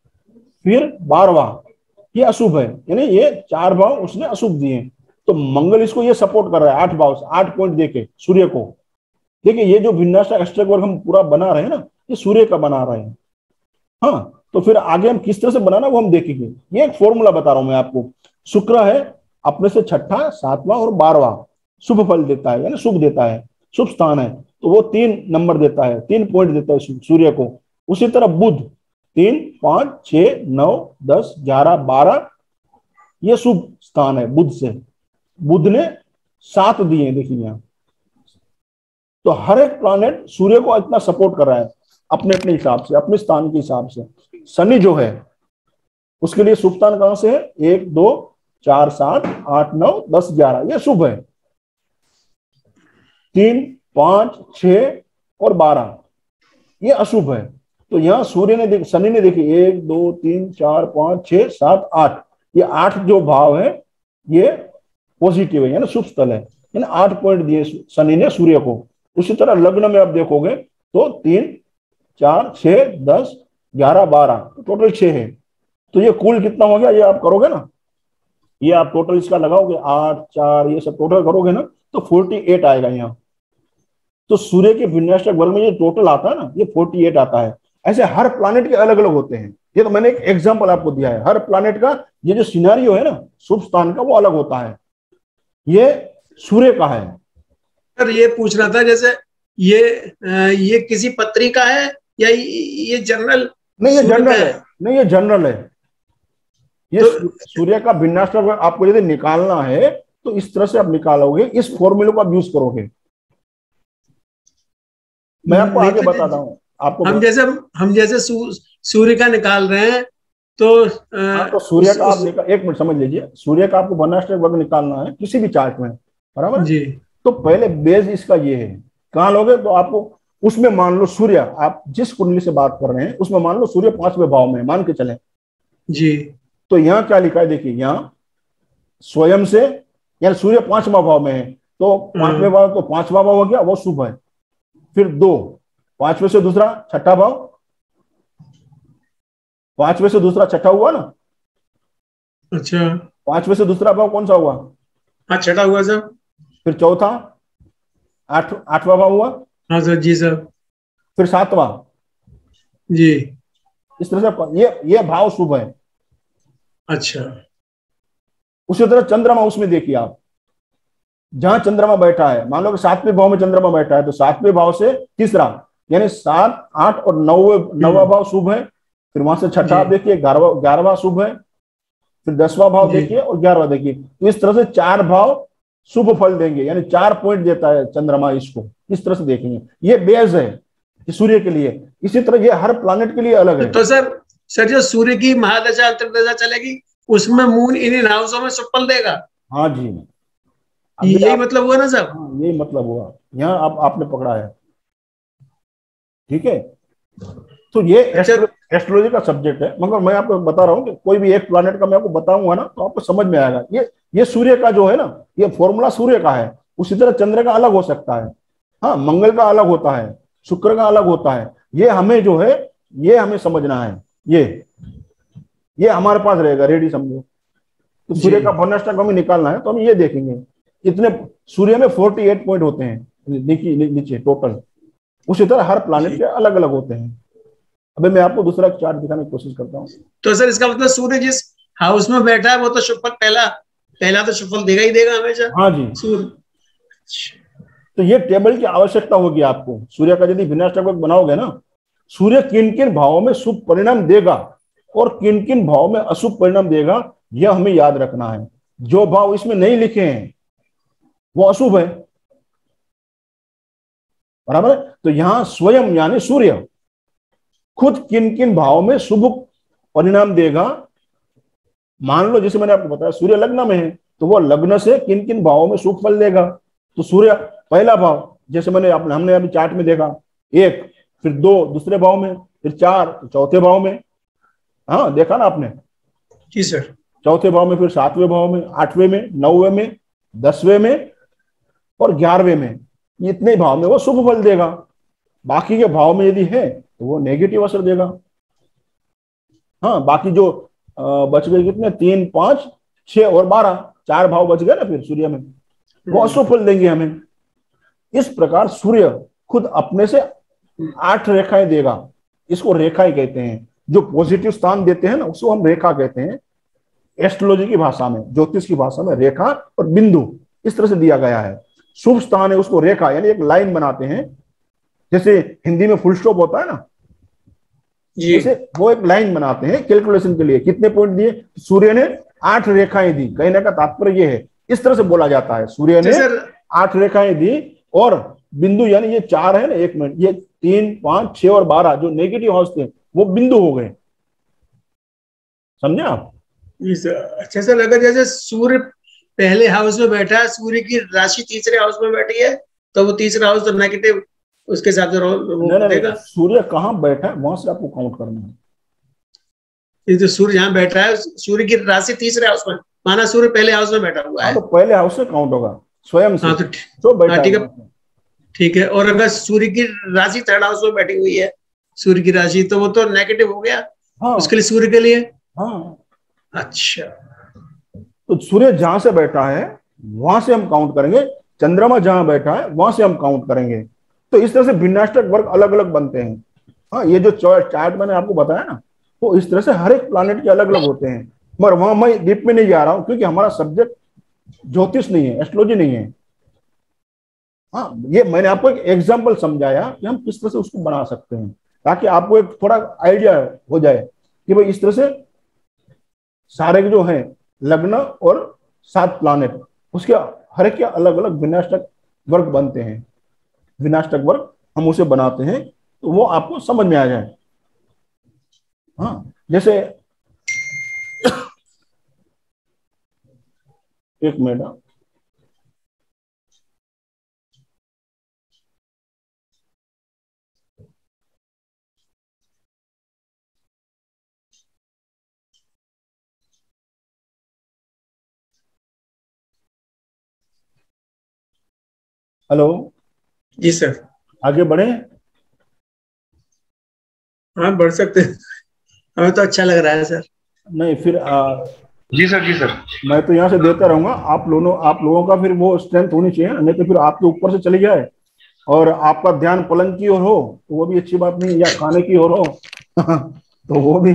फिर बारहवा ये अशुभ है, यानी ये चार भाव उसने अशुभ दिए। तो मंगल इसको ये सपोर्ट कर रहा है आठ भाव से, आठ पॉइंट देके सूर्य को। देखिए ये जो विन्यास अष्टक वर्ग हम पूरा बना रहे हैं ना, ये सूर्य का बना रहे हैं। हाँ, तो फिर आगे हम किस तरह से बनाना वो हम देखेंगे। ये एक फॉर्मूला बता रहा हूं मैं आपको। शुक्र है अपने से छठा सातवां और बारहवां शुभ फल देता है, यानी शुभ देता है, शुभ स्थान है, तो वो तीन नंबर देता है, तीन पॉइंट देता है सूर्य को। उसी तरह बुध तीन पांच छह नौ दस ग्यारह बारह ये शुभ स्थान है बुध से, बुध ने सात दिए। देखिए यहाँ तो हर एक प्लैनेट सूर्य को इतना सपोर्ट कर रहा है अपने अपने हिसाब से, अपने स्थान के हिसाब से। शनि जो है उसके लिए शुभ स्थान कहां से है? एक दो चार सात आठ नौ दस ग्यारह ये शुभ है, तीन पांच छह और बारह ये अशुभ है। तो यहाँ सूर्य ने देख शनि ने देखिए एक दो तीन चार पांच छह सात आठ, ये आठ जो भाव है ये पॉजिटिव है, यानी शुभ स्थल है, यानी आठ पॉइंट दिए शनि ने सूर्य को। उसी तरह लग्न में आप देखोगे तो तीन चार छह दस ग्यारह बारह टोटल छह है। तो ये कुल कितना हो गया ये आप करोगे ना, ये आप टोटल इसका लगाओगे आठ चार ये सब टोटल करोगे ना तो फोर्टी एट आएगा यहाँ। तो सूर्य के विन्यासक वर्ग में ये टोटल आता है ना, ये फोर्टी एट आता है। ऐसे हर प्लैनेट के अलग अलग होते हैं। ये तो मैंने एक एग्जांपल आपको दिया है। हर प्लैनेट का ये जो सिनेरियो है ना शुभ स्थान का वो अलग होता है। ये सूर्य का है। सर ये पूछना था, जैसे ये ये किसी पत्री का है या ये जनरल? नहीं ये जनरल है, नहीं ये जनरल है। ये तो, सूर्य का विन्यासक आपको यदि निकालना है तो इस तरह से आप निकालोगे, इस फॉर्मूले को आप यूज करोगे। मैं आपको आगे बताता हूँ आपको। हम जैसे हम जैसे सूर्य का निकाल रहे हैं तो आ, तो सूर्य का आप निकाल, एक मिनट समझ लीजिए, सूर्य का आपको विन्यासक वर्ग निकालना है किसी भी चार्ट में, बराबर जी। तो पहले बेस इसका ये है, कहाँ लोगे तो आपको उसमें मान लो सूर्य, आप जिस कुंडली से बात कर रहे हैं उसमें मान लो सूर्य पांचवें भाव में मान के चले जी। तो यहाँ क्या लिखा है देखिए, यहाँ स्वयं से यानी सूर्य पांचवा भाव में है तो पांचवें भाव तो पांचवा भाव हो गया वो शुभ है। फिर दो पांचवें से दूसरा छठा भाव, पांचवे से दूसरा छठा हुआ ना। अच्छा, पांचवे से दूसरा भाव कौन सा हुआ? हाँ छठा हुआ सर। फिर चौथा, आठ आठवां भाव हुआ। हाँ सर, जी सर। फिर सातवां। जी। इस तरह से ये ये भाव शुभ है। अच्छा। उसी तरह चंद्रमा, उसमें देखिए आप, जहां चंद्रमा बैठा है, मान लो कि सातवें भाव में चंद्रमा बैठा है, तो सातवें भाव से तीसरा, यानी सात, आठ और नौवे नौवा भाव शुभ है। फिर वहां से छठा आप देखिए, ग्यारहवा ग्यारहवा शुभ है। फिर दसवां भाव देखिए और ग्यारहवा देखिए। तो इस तरह से चार भाव शुभ फल देंगे, यानी चार पॉइंट देता है चंद्रमा इसको। इस तरह से देखेंगे, ये बेस है सूर्य के लिए। इसी तरह ये हर प्लानिट के लिए अलग है। तो सर सर जो सूर्य की महादशा अंतर्दशा चलेगी, उसमें मून इन इन हाउसों में शुभ फल देगा। हाँ जी, यही मतलब हुआ ना सर? हाँ, यही मतलब हुआ, यहाँ आप आपने पकड़ा है। ठीक है, तो ये एस्ट्रोलॉजी का सब्जेक्ट है। मगर मैं आपको बता रहा हूँ कि कोई भी एक प्लैनेट का मैं आपको बताऊंगा ना, तो आपको समझ में आएगा। ये ये सूर्य का जो है ना, ये फॉर्मूला सूर्य का है। उसी तरह चंद्र का अलग हो सकता है, हाँ, मंगल का अलग होता है, शुक्र का अलग होता है। ये हमें जो है, ये हमें समझना है। ये ये हमारे पास रहेगा रेडी, समझो। तो सूर्य का वर्णाष्टक हमें निकालना है, तो हम ये देखेंगे इतने सूर्य में अड़तालीस पॉइंट होते हैं नीचे टोटल। उसी तरह हर प्लैनेट के अलग अलग होते हैं। अबे मैं आपको दूसरा चार्ट दिखाने की कोशिश करता हूँ। तो सर इसका मतलब सूर्य जिस हाउस में बैठा है वो तो शुभ फल पहला पहला तो शुभ फल देगा ही देगा हमेशा। हाँ जी, सूर्य। तो ये टेबल की आवश्यकता होगी आपको। सूर्य का यदि विनाष्टक बनाओगे ना, सूर्य किन किन भावों में शुभ परिणाम देगा और किन किन भाव में अशुभ परिणाम देगा, यह हमें याद रखना है। जो भाव इसमें नहीं लिखे हैं वो अशुभ है, बराबर है। तो यहां स्वयं यानी सूर्य खुद किन किन भाव में शुभ परिणाम देगा। मान लो जैसे मैंने आपको बताया, सूर्य लग्न में है, तो वो लग्न से किन किन भावों में शुभ फल देगा। तो सूर्य पहला भाव, जैसे मैंने आपने हमने अभी चार्ट में देखा, एक, फिर दो दूसरे भाव में, फिर चार चौथे भाव में। हाँ, देखा ना आपने? जी सर। चौथे भाव में, फिर सातवें भाव में, आठवें में, नौवे में, दसवें में और ग्यारहवें में। इतने भाव में वो शुभ फल देगा। बाकी के भाव में यदि है तो वो नेगेटिव असर देगा। हाँ, बाकी जो बच गए कितने, तीन, पांच, छह और बारह, चार भाव बच गए ना फिर सूर्य में, वो अशुभ फल देंगे हमें। इस प्रकार सूर्य खुद अपने से आठ रेखाएं देगा। इसको रेखाएं कहते हैं। जो पॉजिटिव स्थान देते हैं ना, उसको हम रेखा कहते हैं। एस्ट्रोलॉजी की भाषा में, ज्योतिष की भाषा में रेखा और बिंदु इस तरह से दिया गया है। शुभ स्थान है उसको रेखा, यानी एक लाइन बनाते हैं। जैसे हिंदी में फुल स्टॉप होता है ना, जैसे वो एक लाइन बनाते हैं कैलकुलेशन के लिए। कितने पॉइंट दिए? सूर्य ने आठ रेखाएं दी। कहने का तात्पर्य ये है, इस तरह से बोला जाता है, सूर्य ने आठ रेखाएं दी और बिंदु, यानी ये चार है ना, एक मिनट, ये तीन, पांच, छह और बारह जो नेगेटिव हाउस थे वो बिंदु हो गए। समझे आप? अच्छा सर, अगर जैसे सूर्य पहले हाउस में बैठा है, सूर्य की राशि तीसरे हाउस में बैठी है, तो वो तीसरा हाउस तो नेगेटिव उसके हिसाब से वो देगा। सूर्य कहाँ बैठा है वहां से आपको काउंट करना है। ये जो सूर्य जहाँ बैठा है, सूर्य की राशि तीसरे हाउस में, माना सूर्य पहले हाउस में बैठा हुआ है, तो पहले हाउस से काउंट होगा स्वयं से। हाँ तो ठीक है, ठीक है। और अगर सूर्य की राशि थर्ड हाउस में बैठी हुई है, सूर्य की राशि, तो वो तो नेगेटिव हो गया। हाँ, उसके लिए सूर्य के लिए। हाँ, अच्छा, तो सूर्य जहां से बैठा है वहां से हम काउंट करेंगे, चंद्रमा जहां बैठा है वहां से हम काउंट करेंगे। तो इस तरह से भिन्नाष्टक वर्ग अलग अलग बनते हैं। हाँ, ये जो चार्ट मैंने आपको बताया ना, तो इस तरह से हर एक प्लैनेट के अलग अलग होते हैं। मगर वहां मैं डीप में नहीं जा रहा हूं, क्योंकि हमारा सब्जेक्ट ज्योतिष नहीं है, एस्ट्रोलॉजी नहीं है। हाँ, ये मैंने आपको एक एग्जाम्पल समझाया कि हम किस तरह से उसको बना सकते हैं, ताकि आपको एक थोड़ा आइडिया हो जाए कि भाई इस तरह से सारे जो हैं लग्न और सात प्लैनेट, उसके हर एक के अलग अलग विनाष्टक वर्ग बनते हैं। विनाष्टक वर्ग हम उसे बनाते हैं, तो वो आपको समझ में आ जाए। हाँ, जैसे एक मिनट, हेलो, जी सर, आगे बढ़े? हाँ बढ़ सकते हैं। हमें तो अच्छा लग रहा है सर। नहीं फिर आ, जी सर, जी सर। मैं तो यहाँ से देता रहूंगा, आप लोगों आप लोगों का फिर वो स्ट्रेंथ होनी चाहिए, नहीं तो फिर आपके ऊपर से चली जाए और आपका ध्यान पलंग की ओर हो तो वो भी अच्छी बात नहीं, या खाने की ओर हो तो वो भी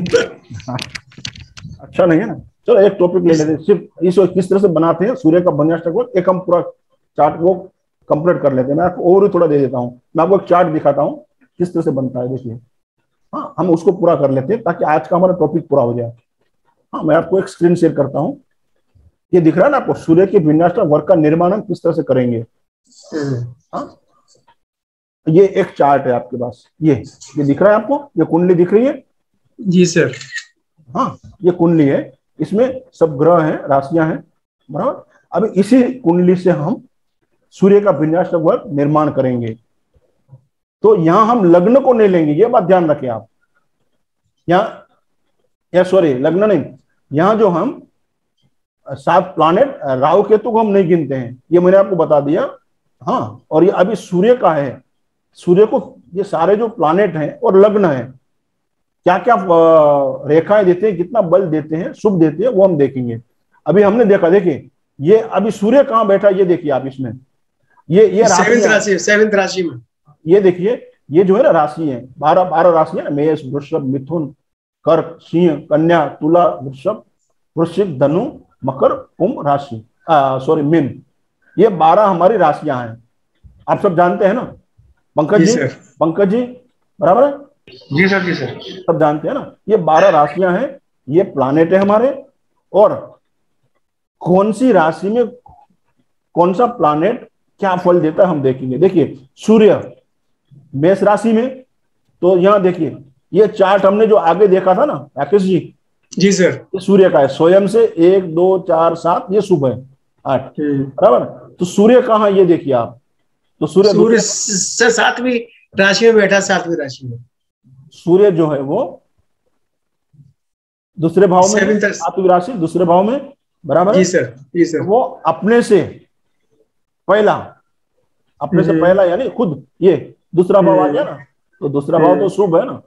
अच्छा नहीं है ना। चलो एक टॉपिक ले लेते हैं, सिर्फ इसको किस तरह से बनाते हैं सूर्य का विन्यासक, एक हम पूरा चार्ट वो कंप्लीट कर लेते हैं। मैं आपको और थोड़ा दे देता हूँ, मैं आपको एक चार्ट दिखाता हूँ किस तरह से बनता है। देखिए, हाँ हम उसको पूरा कर लेते हैं ताकि आज का हमारा टॉपिक पूरा हो जाए। हाँ मैं आपको एक स्क्रीन शेयर करता हूँ, ये दिख रहा है ना आपको, सूर्य के विन्यास वर्क का निर्माण हम किस तरह से करेंगे। हाँ ये एक चार्ट है आपके पास, ये ये दिख रहा है आपको, ये कुंडली दिख रही है। जी सर। हाँ ये कुंडली है, इसमें सब ग्रह हैं, राशियां हैं, बराबर। अब इसी कुंडली से हम सूर्य का विन्यास वर्क निर्माण करेंगे। तो यहां हम लग्न को नहीं लेंगे, ये बात ध्यान रखें आप। यहाँ या सॉरी लग्न नहीं, यहां जो हम सात प्लानेट राहु केतु को हम नहीं गिनते हैं, ये मैंने आपको बता दिया। हाँ और ये अभी सूर्य का है, सूर्य को ये सारे जो प्लानेट हैं और लग्न है क्या क्या रेखाएं देते हैं, कितना बल देते हैं, शुभ देते हैं, वो हम देखेंगे। अभी हमने देखा, देखिए ये अभी सूर्य कहाँ बैठा है, ये देखिए आप इसमें, ये ये राशि सेवंथ राशि में, ये देखिए ये जो है ना राशि है, बारह बारह राशि है ना, मेष वृषभ मिथुन कर्क सिंह कन्या तुला वृषभ वृश्चिक धनु मकर कुंभ राशि सॉरी मीन, ये बारह हमारी राशियां हैं। आप सब जानते हैं ना पंकज जी, पंकज जी बराबर है? जी सर, जी सर, सब जानते हैं ना, ये बारह राशियां हैं, ये प्लानेट है हमारे। और कौन सी राशि में कौन सा प्लानेट क्या फल देता है हम देखेंगे। देखिए सूर्य मेष राशि में, तो यहाँ देखिए ये चार्ट हमने जो आगे देखा था ना राकेश जी। जी सर। ये सूर्य का है, स्वयं से एक दो चार सात, ये शुभ है आठ, बराबर। तो सूर्य कहाँ, ये देखिए आप, तो सूर्य सूर्य से सातवीं राशि में बैठा, सातवीं राशि में सूर्य जो है वो दूसरे भाव में, सातवीं राशि दूसरे भाव में, बराबर। जी सर, जी सर। वो अपने से पहला, अपने से पहला यानी खुद ये दूसरा भाव आ गया ना, तो दूसरा भाव तो शुभ है ना।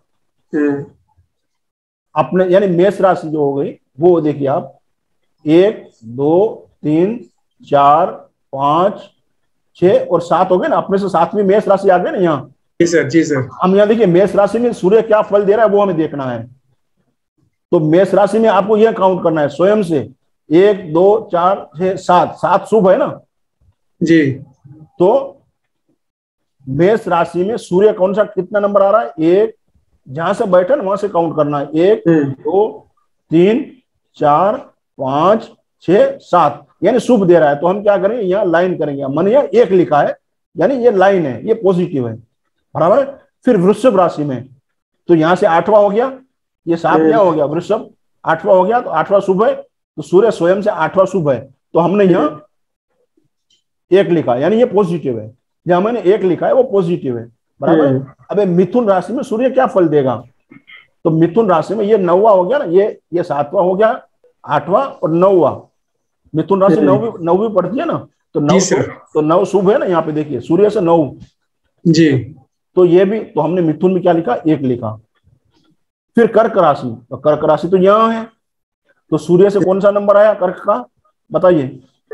अपने यानी मेष राशि जो हो गई वो देखिए आप, एक दो तीन चार पांच छह और सात हो गए ना, अपने से सातवीं मेष राशि आ गई ना यहाँ। जी सर, जी सर। हम यहाँ देखिए मेष राशि में सूर्य क्या फल दे रहा है वो हमें देखना है। तो मेष राशि में आपको यह काउंट करना है स्वयं से, एक दो चार छह सात, सात शुभ है ना जी। तो मेष राशि में सूर्य कौन सा कितना नंबर आ रहा है, एक, जहां से बैठे ना वहां से काउंट करना है, एक दो तीन चार पांच छह सात, यानी शुभ दे रहा है। तो हम क्या करेंगे, यहाँ लाइन करेंगे, मन यहाँ एक लिखा है यानी ये लाइन है, ये पॉजिटिव है, बराबर है। फिर वृषभ राशि में, तो यहाँ से आठवां हो गया, ये सात यहाँ हो गया, वृषभ आठवां हो गया, तो आठवां शुभ है, तो सूर्य स्वयं से आठवां शुभ है, तो हमने यहाँ एक लिखा यानी ये पॉजिटिव है, जहां मैंने एक लिखा है वो पॉजिटिव है, बराबर। अब मिथुन राशि में सूर्य क्या फल देगा, तो मिथुन राशि में ये नौवा हो गया ना, ये ये सातवां हो गया, आठवां और नौवा, मिथुन राशि नौवीं नौवीं पड़ती है ना, तो नौ तो नौ शुभ है ना, यहाँ पे देखिए सूर्य से नौ जी, तो ये भी, तो हमने मिथुन में क्या लिखा, एक लिखा। फिर कर्क राशि, तो कर्क राशि तो यहाँ है, तो सूर्य से कौन सा नंबर आया कर्क का बताइए,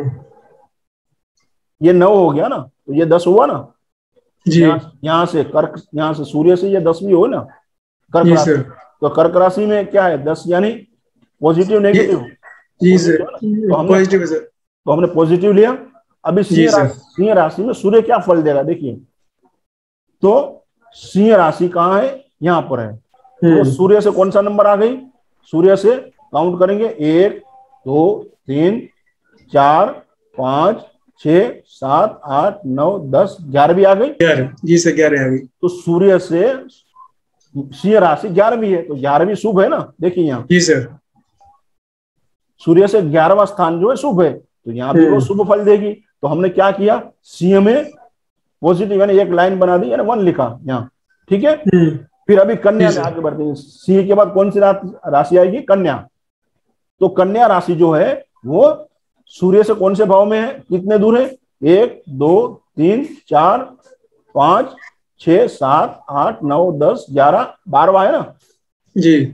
ये नौ हो गया ना, तो ये दस हुआ ना जी। यहाँ से कर्क, यहाँ से सूर्य से ये दसवीं हो ना कर्क राशि, तो कर्क राशि में क्या है दस, यानी पॉजिटिव नेगेटिव, जी सर, तो हमने तो हमने पॉजिटिव लिया। अभी सिंह राशि, सिंह राशि में सूर्य क्या फल दे रहा है देखिए, तो सिंह राशि कहाँ है, यहाँ पर है, तो सूर्य से कौन सा नंबर आ गई, सूर्य से काउंट करेंगे, एक दो तीन चार पांच छह सात आठ नौ दस, ग्यारहवीं आ गई, ग्यारह, जी सर ग्यारह आ गई, तो सूर्य से सिंह राशि ग्यारहवीं है, तो ग्यारहवीं शुभ है ना, देखिए यहाँ जी सर, सूर्य से ग्यारहवां स्थान जो है शुभ है, तो यहाँ भी वो शुभ फल देगी। तो हमने क्या किया, सिंह में पॉजिटिव यानी एक लाइन बना दी, यानी वन लिखा यहाँ, ठीक है। फिर अभी कन्या में आगे बढ़ते हैं, सिंह के बाद कौन सी राशि आएगी, कन्या। तो कन्या राशि जो है वो सूर्य से कौन से भाव में है, कितने दूर है, एक दो तीन चार पांच छह सात आठ नौ दस ग्यारह, बारहवां है ना जी, तो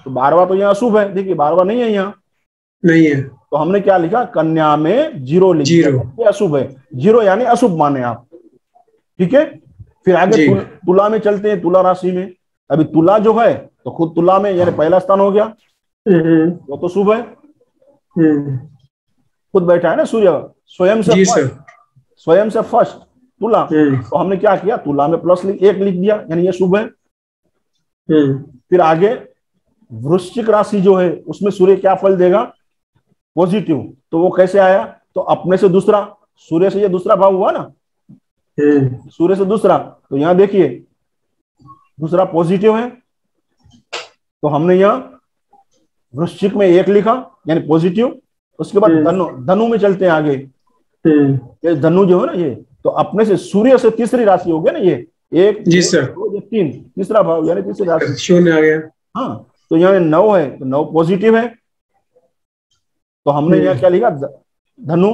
तो बारहवां तो यहाँ अशुभ है, देखिए बारहवां नहीं है यहाँ, नहीं है, तो हमने क्या लिखा, कन्या में जीरो लिख दिया, जीरो। ये अशुभ है, जीरो यानी अशुभ माने आप, ठीक है। फिर आगे जी। तुल, तुला में चलते हैं, तुला राशि में। अभी तुला जो है तो खुद तुला में यानी पहला स्थान हो गया, हम्म, वो तो शुभ है, हम्म, खुद बैठा है ना सूर्य स्वयं से जी फर्स्ट, सर। स्वयं से फर्स्ट तुला, हम्म, तो हमने क्या किया, तुला में प्लस लिख, एक लिख दिया, यानी ये शुभ है। हम्म, फिर आगे वृश्चिक राशि जो है उसमें सूर्य क्या फल देगा, पॉजिटिव, तो वो कैसे आया, तो अपने से दूसरा, सूर्य से ये दूसरा भाव हुआ ना, हम्म, सूर्य से दूसरा, तो यहां देखिए दूसरा पॉजिटिव है, तो हमने यहाँ वृश्चिक में एक लिखा यानी पॉजिटिव। उसके बाद हम्म। धनु, धनु में चलते हैं आगे, हम्म, ये धनु जो है ना ये, तो अपने से सूर्य से तीसरी राशि हो गया ना ये, एक जी दो, सर। दो, ये तीन, तीसरा भाव यानी तीसरी राशि, शून्य आ गया। हाँ, तो यहाँ नौ है तो नौ पॉजिटिव है, तो हमने यहाँ क्या लिखा, ध- धनु,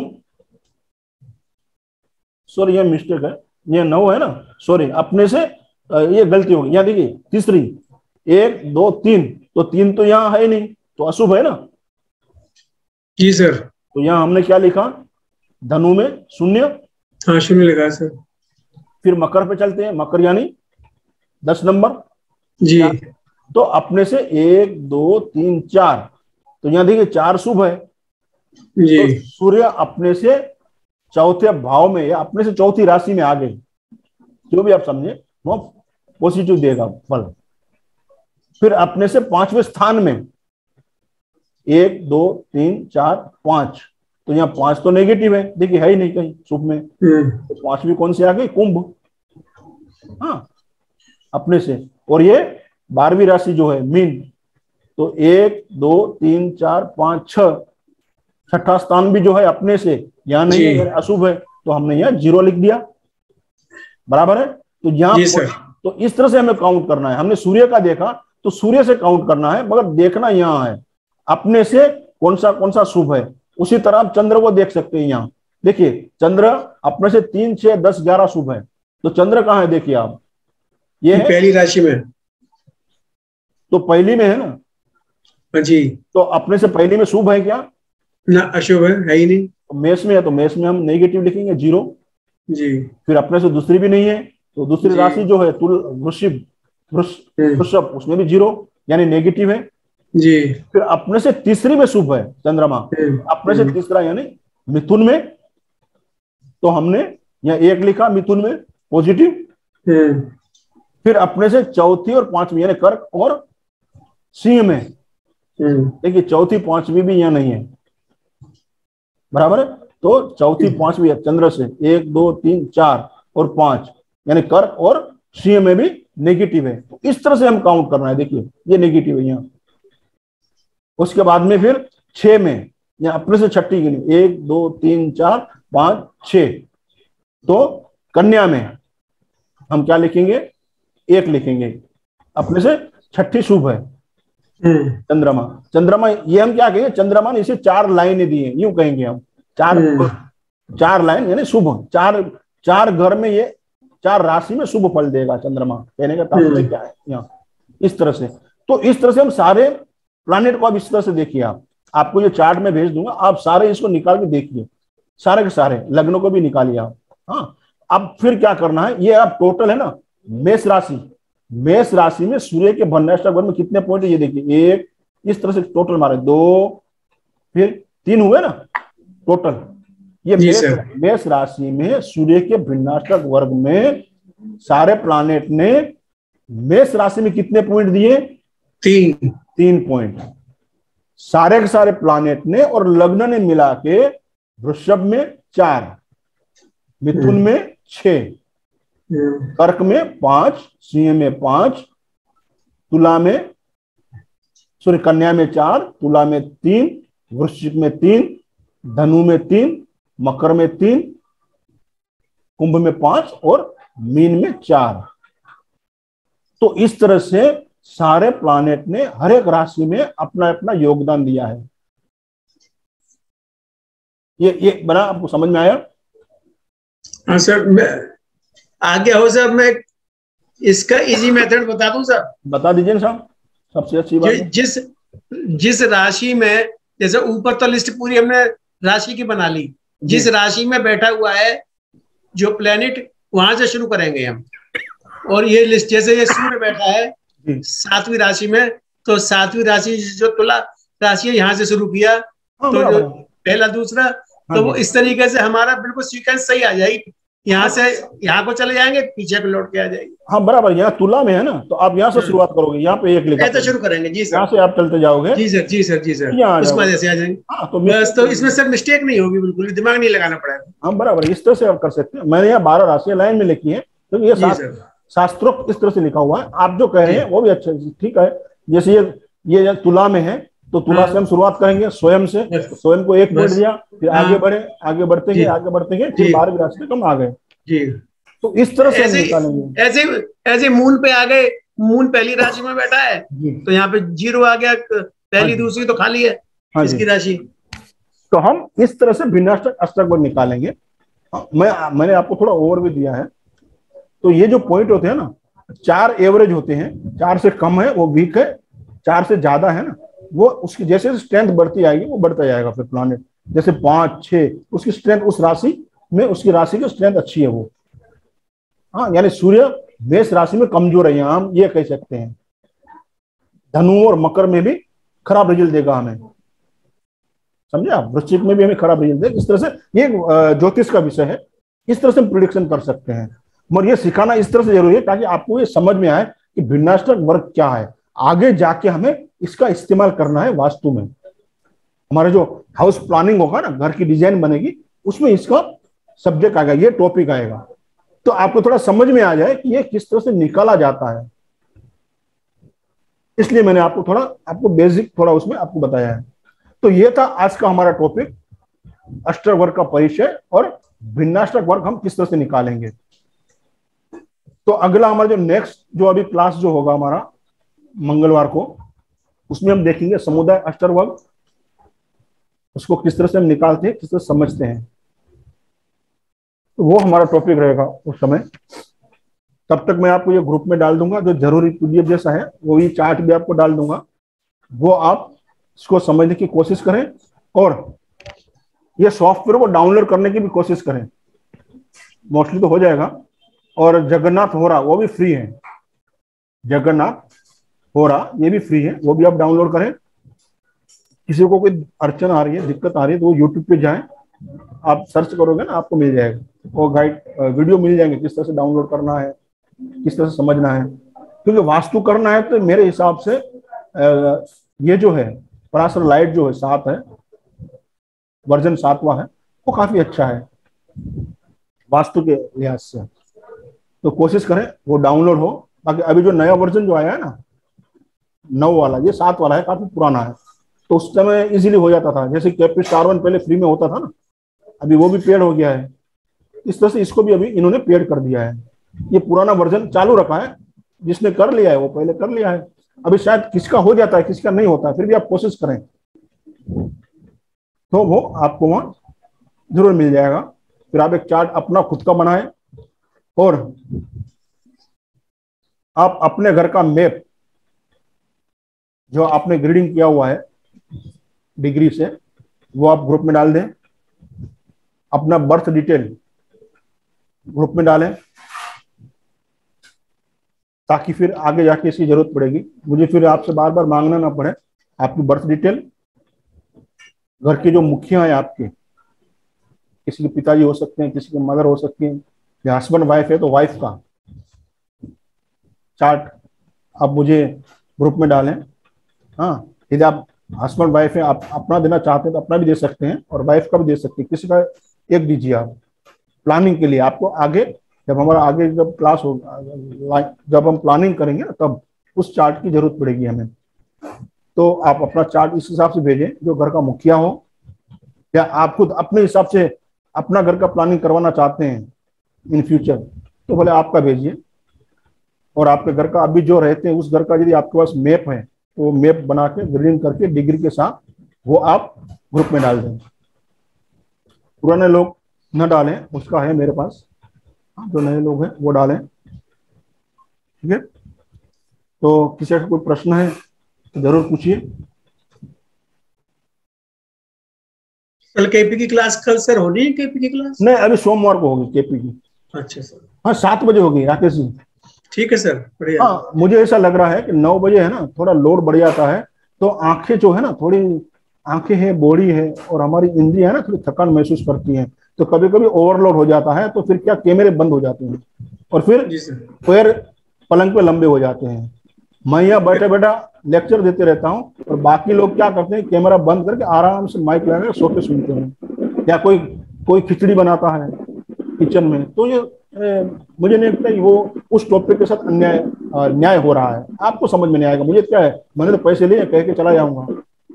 सॉरी ये मिस्टेक है, ये नौ है ना, सॉरी अपने से अ, ये गलती होगी, यहाँ देखिए तीसरी, एक दो तीन, तो तीन तो यहाँ है नहीं, तो अशुभ है ना, जी सर। तो यहाँ हमने क्या लिखा, धनु में शून्य। हाँ, शून्य लिखा है सर। फिर मकर पे चलते हैं, मकर यानी दस नंबर, जी। तो अपने से एक दो तीन चार, तो यहाँ देखिए चार शुभ है, जी। तो सूर्य अपने से चौथे भाव में या अपने से चौथी राशि में आ गए, जो भी आप समझे वो पॉजिटिव देगा फल। फिर अपने से पांचवें स्थान में, एक दो तीन चार पांच, तो यहाँ पांच तो नेगेटिव है, देखिए है ही नहीं कहीं शुभ में, हम्म, तो पांचवी कौन सी आ गई, कुंभ, हाँ अपने से। और ये बारहवीं राशि जो है मीन, तो एक दो तीन चार पांच छह, छठा स्थान भी जो है अपने से यहाँ नहीं है, अशुभ है, तो हमने यहाँ जीरो लिख दिया, बराबर है। तो यहाँ जी सर। तो इस तरह से हमें काउंट करना है, हमने सूर्य का देखा तो सूर्य से काउंट करना है, मगर देखना यहाँ है अपने से कौन सा कौन सा शुभ है। उसी तरह आप चंद्र को देख सकते हैं, यहाँ देखिए चंद्र अपने से तीन छह दस ग्यारह शुभ है, तो चंद्र कहाँ है देखिए आप, ये है पहली राशि में, तो पहली में है ना, हाँ जी। तो अपने से पहली में शुभ है क्या, ना अशुभ है, है ही नहीं। तो मेष में है, तो मेष में हम नेगेटिव लिखेंगे जीरो। जी। फिर अपने से दूसरी भी नहीं है, तो दूसरी जी। राशि जो है तुल वृश्चिक, हम्म, वृषभ, उसमें भी जीरो यानी नेगेटिव है। जी। फिर अपने से तीसरी में शुभ है चंद्रमा, हम्म, अपने से हम्म, तीसरा यानी मिथुन में, तो हमने यहाँ एक लिखा मिथुन में पॉजिटिव। हम्म, फिर अपने से चौथी और पांचवी यानी कर्क और सिंह में, हम्म, देखिए चौथी पांचवी भी यहाँ नहीं है, बराबर है, तो चौथी पांचवी है चंद्र से, एक दो तीन चार और पांच, यानी कर्क और सिंह में भी नेगेटिव है, तो इस तरह से हम काउंट करना है, देखिए ये नेगेटिव है यहाँ। उसके बाद में फिर छह में, या अपने से छठी गिनी, एक दो तीन चार पांच छह, तो कन्या में हम क्या लिखेंगे, एक लिखेंगे, अपने से छठी शुभ है हम्म, चंद्रमा। चंद्रमा ये हम क्या कहेंगे, चंद्रमा ने इसे चार लाइनें दी हैं, यूं कहेंगे हम, चार हम्म, चार लाइन यानी शुभ, चार चार घर में ये चार राशि में शुभ फल देगा चंद्रमा, कहने का तात्पर्य क्या है यहाँ, इस तरह से। तो इस तरह से हम सारे प्लैनेट को, अब इस तरह से देखिए आप, आपको ये चार्ट में भेज दूंगा, आप सारे इसको निकाल के देखिए, सारे के सारे लग्नों को भी निकालिए आप। हाँ, अब फिर क्या करना है, ये आप टोटल है ना, मेष राशि, मेष राशि में सूर्य के भन्नाष्टक वर्ग में कितने पॉइंट है ये देखिए, एक, इस तरह से टोटल मारे, दो, फिर तीन हुए ना टोटल। ये जी मेष सर। मेष राशि में सूर्य के भिन्नाष्टक वर्ग में सारे प्लानेट ने मेष राशि में कितने पॉइंट दिए, तीन। तीन पॉइंट सारे के सारे प्लानेट ने, और लग्न ने मिला के वृषभ में चार, मिथुन में छह, हम्म, कर्क में पांच, सिंह में पांच, तुला में सॉरी कन्या में चार, तुला में तीन, वृश्चिक में तीन, धनु में तीन, मकर में तीन, कुंभ में पांच और मीन में चार। तो इस तरह से सारे प्लानेट ने हर एक राशि में अपना अपना योगदान दिया है। ये ये बना, आपको समझ में आया? हाँ सर, मैं आगे हो सर, मैं इसका इजी मेथड बता दूं सर? बता दीजिए ना साहब। सबसे अच्छी बात जि, जिस जिस राशि में, जैसे ऊपर तो लिस्ट पूरी हमने राशि की बना ली, जिस राशि में बैठा हुआ है जो प्लेनेट, वहां से शुरू करेंगे हम। और ये लिस्ट, जैसे ये सूर्य बैठा है सातवीं राशि में, तो सातवीं राशि जो तुला राशि है, यहाँ से शुरू किया। हाँ, तो जो बराबर। पहला दूसरा, हाँ तो वो जी। इस तरीके से हमारा बिल्कुल सीक्वेंस सही आ जाएगी। यहाँ से यहाँ को चले जाएंगे, पीछे को लौट के आ जाएगी। हाँ बराबर, यहाँ तुला में है ना, तो आप यहाँ से शुरुआत करोगे, यहाँ पे एक लिखा ऐसे शुरू करेंगे। जी यहाँ सर, से आप चलते जाओगे, जी सर, जी सर, जी सर, यहाँ आ उस जाओगे। वजह से आ जाएंगे। हाँ तो बस, तो इसमें सर मिस्टेक नहीं होगी, बिल्कुल दिमाग नहीं लगाना पड़ेगा। हाँ बराबर, इस तरह से आप कर सकते हैं। मैंने यहाँ बारह राशियां लाइन में लिखी है, तो ये जी शास्त्र सर, शास्त्रोक्त इस तरह से लिखा हुआ है। आप जो कह रहे जी। हैं वो भी अच्छा है, ठीक है। जैसे ये ये तुला में है, तो तुला हाँ। से हम शुरुआत करेंगे, स्वयं से। बस। स्वयं को एक पॉइंट बस। दिया, फिर हाँ। आगे बढ़े, आगे बढ़ते जी। गए, आगे बढ़ते गए, फिर जी। बारहवीं राशि तक हम आ गए। जी, तो इस तरह से हम ऐसे निकालेंगे। ऐसे ऐसे मून पे आ गए, मून पहली राशि में बैठा है, जी तो यहाँ पे जीरो आ गया, हाँ पहली जी। दूसरी तो खाली है हाँ जी। इसकी राशि। तो हम इस तरह से भिन्नाष्टक अष्टक वर्ग निकालेंगे। हाँ, मैं मैंने आपको थोड़ा ओवर भी दिया है। तो ये जो पॉइंट होते हैं ना, चार एवरेज होते हैं, चार से कम है वो वीक है, चार से ज्यादा है ना, वो उसकी जैसे स्ट्रेंथ बढ़ती आएगी वो बढ़ता जाएगा। फिर प्लैनेट जैसे पांच छह, उसकी स्ट्रेंथ उस राशि में, उसकी राशि की स्ट्रेंथ अच्छी है वो। हाँ, यानी सूर्य मेष राशि में कमजोर है, यहाँ हम ये कह सकते हैं। धनु और मकर में भी खराब रिजल्ट देगा हमें, समझे आप। वृश्चिक में भी हमें खराब रिजल्ट देगा। इस तरह से ये ज्योतिष का विषय है, इस तरह से हम प्रिडिक्शन कर सकते हैं। मगर ये सिखाना इस तरह से जरूरी है ताकि आपको ये समझ में आए कि भिन्नाष्टक वर्ग क्या है। आगे जाके हमें इसका इस्तेमाल करना है वास्तु में। हमारा जो हाउस प्लानिंग होगा ना, घर की डिजाइन बनेगी, उसमें इसका सब्जेक्ट आएगा, ये टॉपिक आएगा। तो आपको थोड़ा समझ में आ जाए कि ये किस तरह से निकाला जाता है। इसलिए मैंने आपको थोड़ा आपको बेसिक थोड़ा उसमें आपको बताया है। तो ये था आज का हमारा टॉपिक, अष्टक वर्ग का परिचय और भिन्नाष्टक वर्ग हम किस तरह से निकालेंगे। तो अगला हमारा जो नेक्स्ट जो अभी क्लास जो होगा हमारा मंगलवार को, उसमें हम देखेंगे समुदाय अष्टक वर्ग, उसको किस तरह से हम निकालते हैं, किस तरह से समझते हैं। तो वो हमारा टॉपिक रहेगा उस समय। तब तक मैं आपको ये ग्रुप में डाल दूंगा, जो जरूरी पीडीएफ जैसा है, वो ये चार्ट भी आपको डाल दूंगा। वो आप इसको समझने की कोशिश करें और ये सॉफ्टवेयर को डाउनलोड करने की भी कोशिश करें। मोस्टली तो हो जाएगा। और जगन्नाथ होरा वो भी फ्री है, जगन्नाथ होरा ये भी फ्री है, वो भी आप डाउनलोड करें। किसी को कोई अड़चन आ रही है, दिक्कत आ रही है, तो वो यूट्यूब पे जाएं, आप सर्च करोगे ना, आपको मिल जाएगा, वो गाइड वीडियो मिल जाएंगे किस तरह से डाउनलोड करना है, किस तरह से समझना है। क्योंकि वास्तु करना है तो मेरे हिसाब से ये जो है पराशर लाइट जो है सात है, वर्जन सातवां है, वो काफी अच्छा है वास्तु के लिहाज से। तो कोशिश करें वो डाउनलोड हो। बाकी अभी जो नया वर्जन जो आया है ना, नौ वाला, ये सात वाला है, काफी पुराना है। तो उस समय इजीली हो जाता था, जैसे कैप्री स्टार वन पहले फ्री में होता था ना, अभी वो भी पेड हो गया है। इस तरह से इसको भी अभी इन्होंने पेड कर दिया है। ये पुराना वर्जन चालू रखा है, जिसने कर लिया है वो पहले कर लिया है। अभी शायद किसका हो जाता है, किसका नहीं होता है, फिर भी आप कोशिश करें तो वो आपको वहां जरूर मिल जाएगा। फिर आप एक चार्ट अपना खुद का बनाएं और आप अपने घर का मैप जो आपने ग्रीडिंग किया हुआ है डिग्री से, वो आप ग्रुप में डाल दें। अपना बर्थ डिटेल ग्रुप में डालें, ताकि फिर आगे जाके इसकी जरूरत पड़ेगी, मुझे फिर आपसे बार बार मांगना ना पड़े। आपकी बर्थ डिटेल, घर के जो मुखिया है आपके, किसी के पिताजी हो सकते हैं, किसी के मदर हो सकती हैं, या हस्बैंड वाइफ है तो वाइफ का चार्ट आप मुझे ग्रुप में डालें। हाँ, यदि आप हस्बैंड वाइफ है, आप अपना देना चाहते हैं तो अपना भी दे सकते हैं और वाइफ का भी दे सकते हैं, किसी का एक दीजिए आप प्लानिंग के लिए। आपको आगे जब हमारा आगे जब क्लास हो, जब हम प्लानिंग करेंगे ना, तब उस चार्ट की जरूरत पड़ेगी हमें। तो आप अपना चार्ट इस हिसाब से भेजें, जो घर का मुखिया हो, या आप खुद अपने हिसाब से अपना घर का प्लानिंग करवाना चाहते हैं इन फ्यूचर, तो भले आपका भेजिए। और आपके घर का अभी जो रहते हैं उस घर का यदि आपके पास मैप है, तो मैप बना के ग्रीडिंग करके डिग्री के साथ वो आप ग्रुप में डाल दें। पुराने लोग न डालें, उसका है मेरे पास, जो नए लोग हैं वो डालें। ठीक है, तो किसी का कोई प्रश्न है जरूर पूछिए। कल केपी की क्लास, कल सर होनी है केपी की क्लास? नहीं, अभी सोमवार को होगी केपी की। अच्छा सर। हाँ, सात बजे होगी राकेश जी। ठीक है सर, बढ़िया। हाँ, मुझे ऐसा लग रहा है कि नौ बजे है ना, थोड़ा लोड बढ़ जाता है, तो आंखें जो है ना, थोड़ी आंखें है, बॉडी है और हमारी इंद्रियां है ना, थोड़ी थकान महसूस करती हैं, तो कभी कभी ओवरलोड हो जाता है, तो फिर क्या कैमरे बंद हो जाते हैं और फिर जी सर। पैर पलंग पे लंबे हो जाते हैं। मैं यहाँ बैठे बैठा लेक्चर देते रहता हूँ और बाकी लोग क्या करते हैं, कैमरा बंद करके आराम से माइक लगा के सो के सुनते हैं, या कोई कोई खिचड़ी बनाता है किचन में। तो ये ए, मुझे नहीं लगता वो उस टॉपिक के साथ अन्याय न्याय हो रहा है। आपको समझ में नहीं आएगा, मुझे क्या है, मैंने तो पैसे लिए, कह के चला जाऊंगा,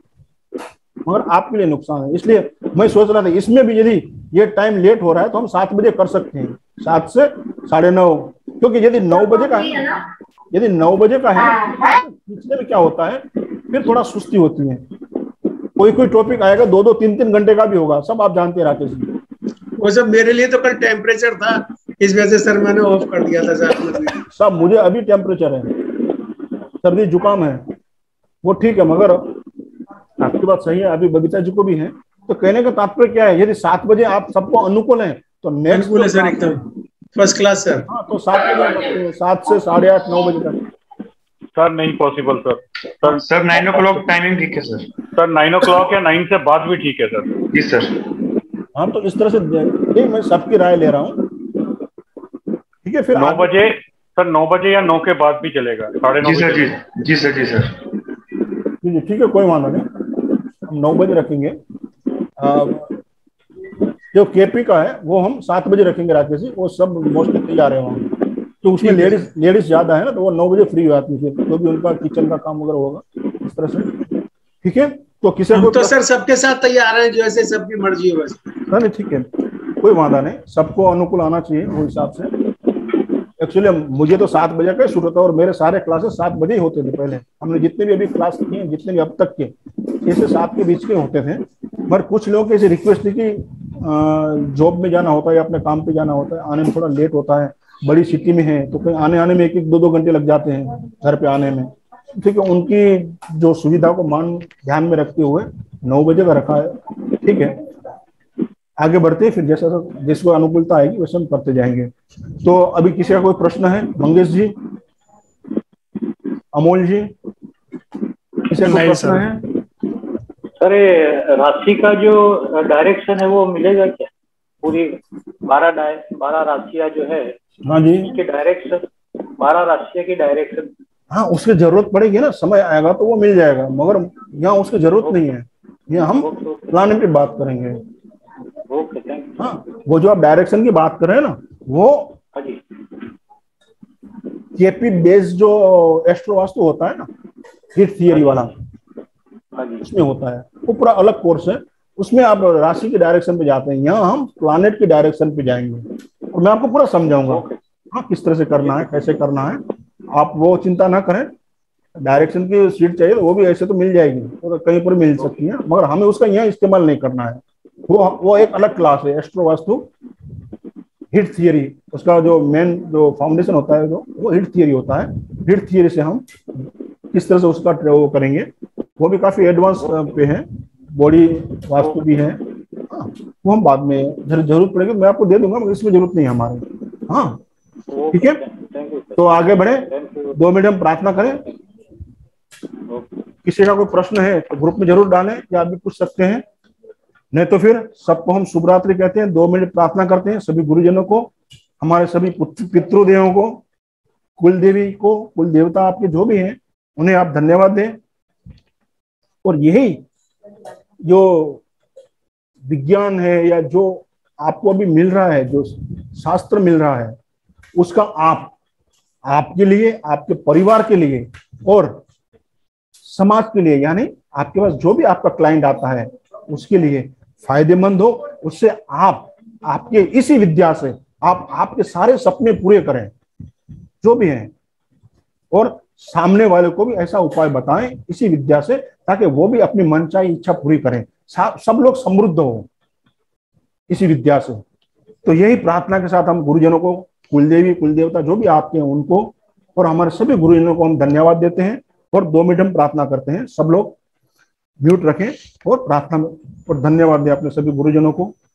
मगर आपके लिए नुकसान है। इसलिए मैं सोच रहा था इसमें भी यदि ये टाइम लेट हो रहा है तो हम सात बजे कर सकते हैं, सात से साढ़े नौ, क्योंकि यदि नौ बजे का है यदि नौ बजे का है इसमें भी क्या होता है, फिर थोड़ा सुस्ती होती है। कोई कोई टॉपिक आएगा दो दो तीन तीन घंटे का भी होगा, सब आप जानते हैं राकेश जी। वो सब मेरे लिए तो कल टेम्परेचर था, इस वजह से सर मैंने ऑफ कर दिया था सर। सब मुझे अभी टेम्परेचर है, सर्दी जुकाम है, वो ठीक है, मगर आपकी बात सही है, अभी बबीता जी को भी है। तो कहने का तात्पर्य क्या है, यदि सात बजे आप सबको अनुकूल है तो नेक्स्ट अनुकूल है सर, एकदम फर्स्ट क्लास सर। हाँ, तो सात बजे, सात से साढ़े आठ नौ बजे तक। सर नहीं possible sir. Sir sir nine o'clock timing ठीक है sir. Sir nine o'clock या नाइन से बाद भी ठीक है सर। जी सर। हाँ, तो इस तरह से नहीं, मैं सबकी राय ले रहा हूँ, ठीक है। फिर नौ बजे सर, नौ बजे या नौ के बाद भी चलेगा, साढ़े नौ। जी सर, जी जी सर, जी सर, जी ठीक है, कोई वादा नहीं, हम नौ बजे रखेंगे। आ, जो केपी का है वो हम सात बजे रखेंगे राकेश जी, वो सब मोस्टली तैयार है वहाँ, तो उसमें लेडीज लेडीज ज्यादा है ना, तो वो नौ बजे फ्री हो जाती है, तो भी उनका किचन का काम वगैरह होगा इस तरह से, ठीक है। तो किसी हम को तो सर सबके साथ तैयार हैं, जैसे सबकी मर्जी हो बस। नहीं ठीक है, कोई वादा नहीं, सबको अनुकूल आना चाहिए वो हिसाब से। एक्चुअली मुझे तो सात बजे का शुरू होता और मेरे सारे क्लासेस सात बजे ही होते थे पहले, हमने जितने भी अभी क्लास किए, जितने भी अब तक के, छह से सात के बीच के होते थे। मगर कुछ लोगों की ऐसी रिक्वेस्ट थी कि जॉब में जाना होता है या अपने काम पे जाना होता है, आने में थोड़ा लेट होता है, बड़ी सिटी में है, तो कहीं आने आने में एक एक दो दो घंटे लग जाते हैं घर पे आने में, ठीक है। उनकी जो सुविधा को मान ध्यान में रखते हुए नौ बजे का रखा है, ठीक है। आगे बढ़ते हैं, फिर जैसा जिसको अनुकूलता आएगी वैसे हम करते जाएंगे। तो अभी किसी का कोई प्रश्न है? मंगेश जी, अमोल जी, किसी का प्रश्न है? सर ये राशि का जो डायरेक्शन है वो मिलेगा क्या? पूरी बारह डाय बारह राशियां जो है, हाँ जी, उसकी डायरेक्शन, बारह राशियां की डायरेक्शन। हाँ, उसकी जरूरत पड़ेगी ना, समय आएगा तो वो मिल जाएगा, मगर यहाँ उसकी जरूरत नहीं है, यहाँ हम प्लानिंग की बात करेंगे। Okay, thank you. हाँ, वो जो आप डायरेक्शन की बात कर रहे हैं ना, वो केपी बेस्ड जो एस्ट्रो वास्तु होता है ना, हिट थियरी वाला, उसमें होता है, वो पूरा अलग कोर्स है, उसमें आप राशि के डायरेक्शन पे जाते हैं। यहाँ हम प्लानेट के डायरेक्शन पे जाएंगे और मैं आपको पूरा समझाऊंगा हाँ किस तरह से करना है, कैसे करना है, आप वो चिंता ना करें। डायरेक्शन की सीट चाहिए तो वो भी ऐसे तो मिल जाएगी, वो तो कहीं पर मिल सकती है, मगर हमें उसका यहाँ इस्तेमाल नहीं करना है, वो वो एक अलग क्लास है, एस्ट्रो वास्तु हिट थियरी, उसका जो मेन जो फाउंडेशन होता है जो वो हिट थियरी होता है। हिट थियरी से हम किस तरह से उसका वो करेंगे, वो भी काफी एडवांस पे है, बॉडी वास्तु भी है, हाँ, वो हम बाद में जरूरत पड़ेगी मैं आपको दे दूंगा, मगर इसमें जरूरत नहीं है हमारे। हाँ ठीक है, तो आगे बढ़े, दो मिनट हम प्रार्थना करें। किसी का कोई प्रश्न है तो ग्रुप में जरूर डालें या आप भी पूछ सकते हैं, नहीं तो फिर सबको हम शुभ रात्रि कहते हैं, दो मिनट प्रार्थना करते हैं सभी गुरुजनों को, हमारे सभी पितृदेवों को, कुल देवी को, कुल देवता आपके जो भी हैं उन्हें आप धन्यवाद दें। और यही जो विज्ञान है या जो आपको अभी मिल रहा है, जो शास्त्र मिल रहा है, उसका आप आपके लिए, आपके परिवार के लिए और समाज के लिए, यानी आपके पास जो भी आपका क्लाइंट आता है उसके लिए फायदेमंद हो, उससे आप आपके इसी विद्या से आप आपके सारे सपने पूरे करें जो भी हैं, और सामने वाले को भी ऐसा उपाय बताएं इसी विद्या से, ताकि वो भी अपनी मनचाही इच्छा पूरी करें, सब लोग समृद्ध हो इसी विद्या से। तो यही प्रार्थना के साथ हम गुरुजनों को, कुलदेवी कुलदेवता जो भी आपके हैं उनको और हमारे सभी गुरुजनों को हम धन्यवाद देते हैं और दो मिनट हम प्रार्थना करते हैं। सब लोग म्यूट रखें और प्रार्थना में और धन्यवाद दें अपने सभी गुरुजनों को।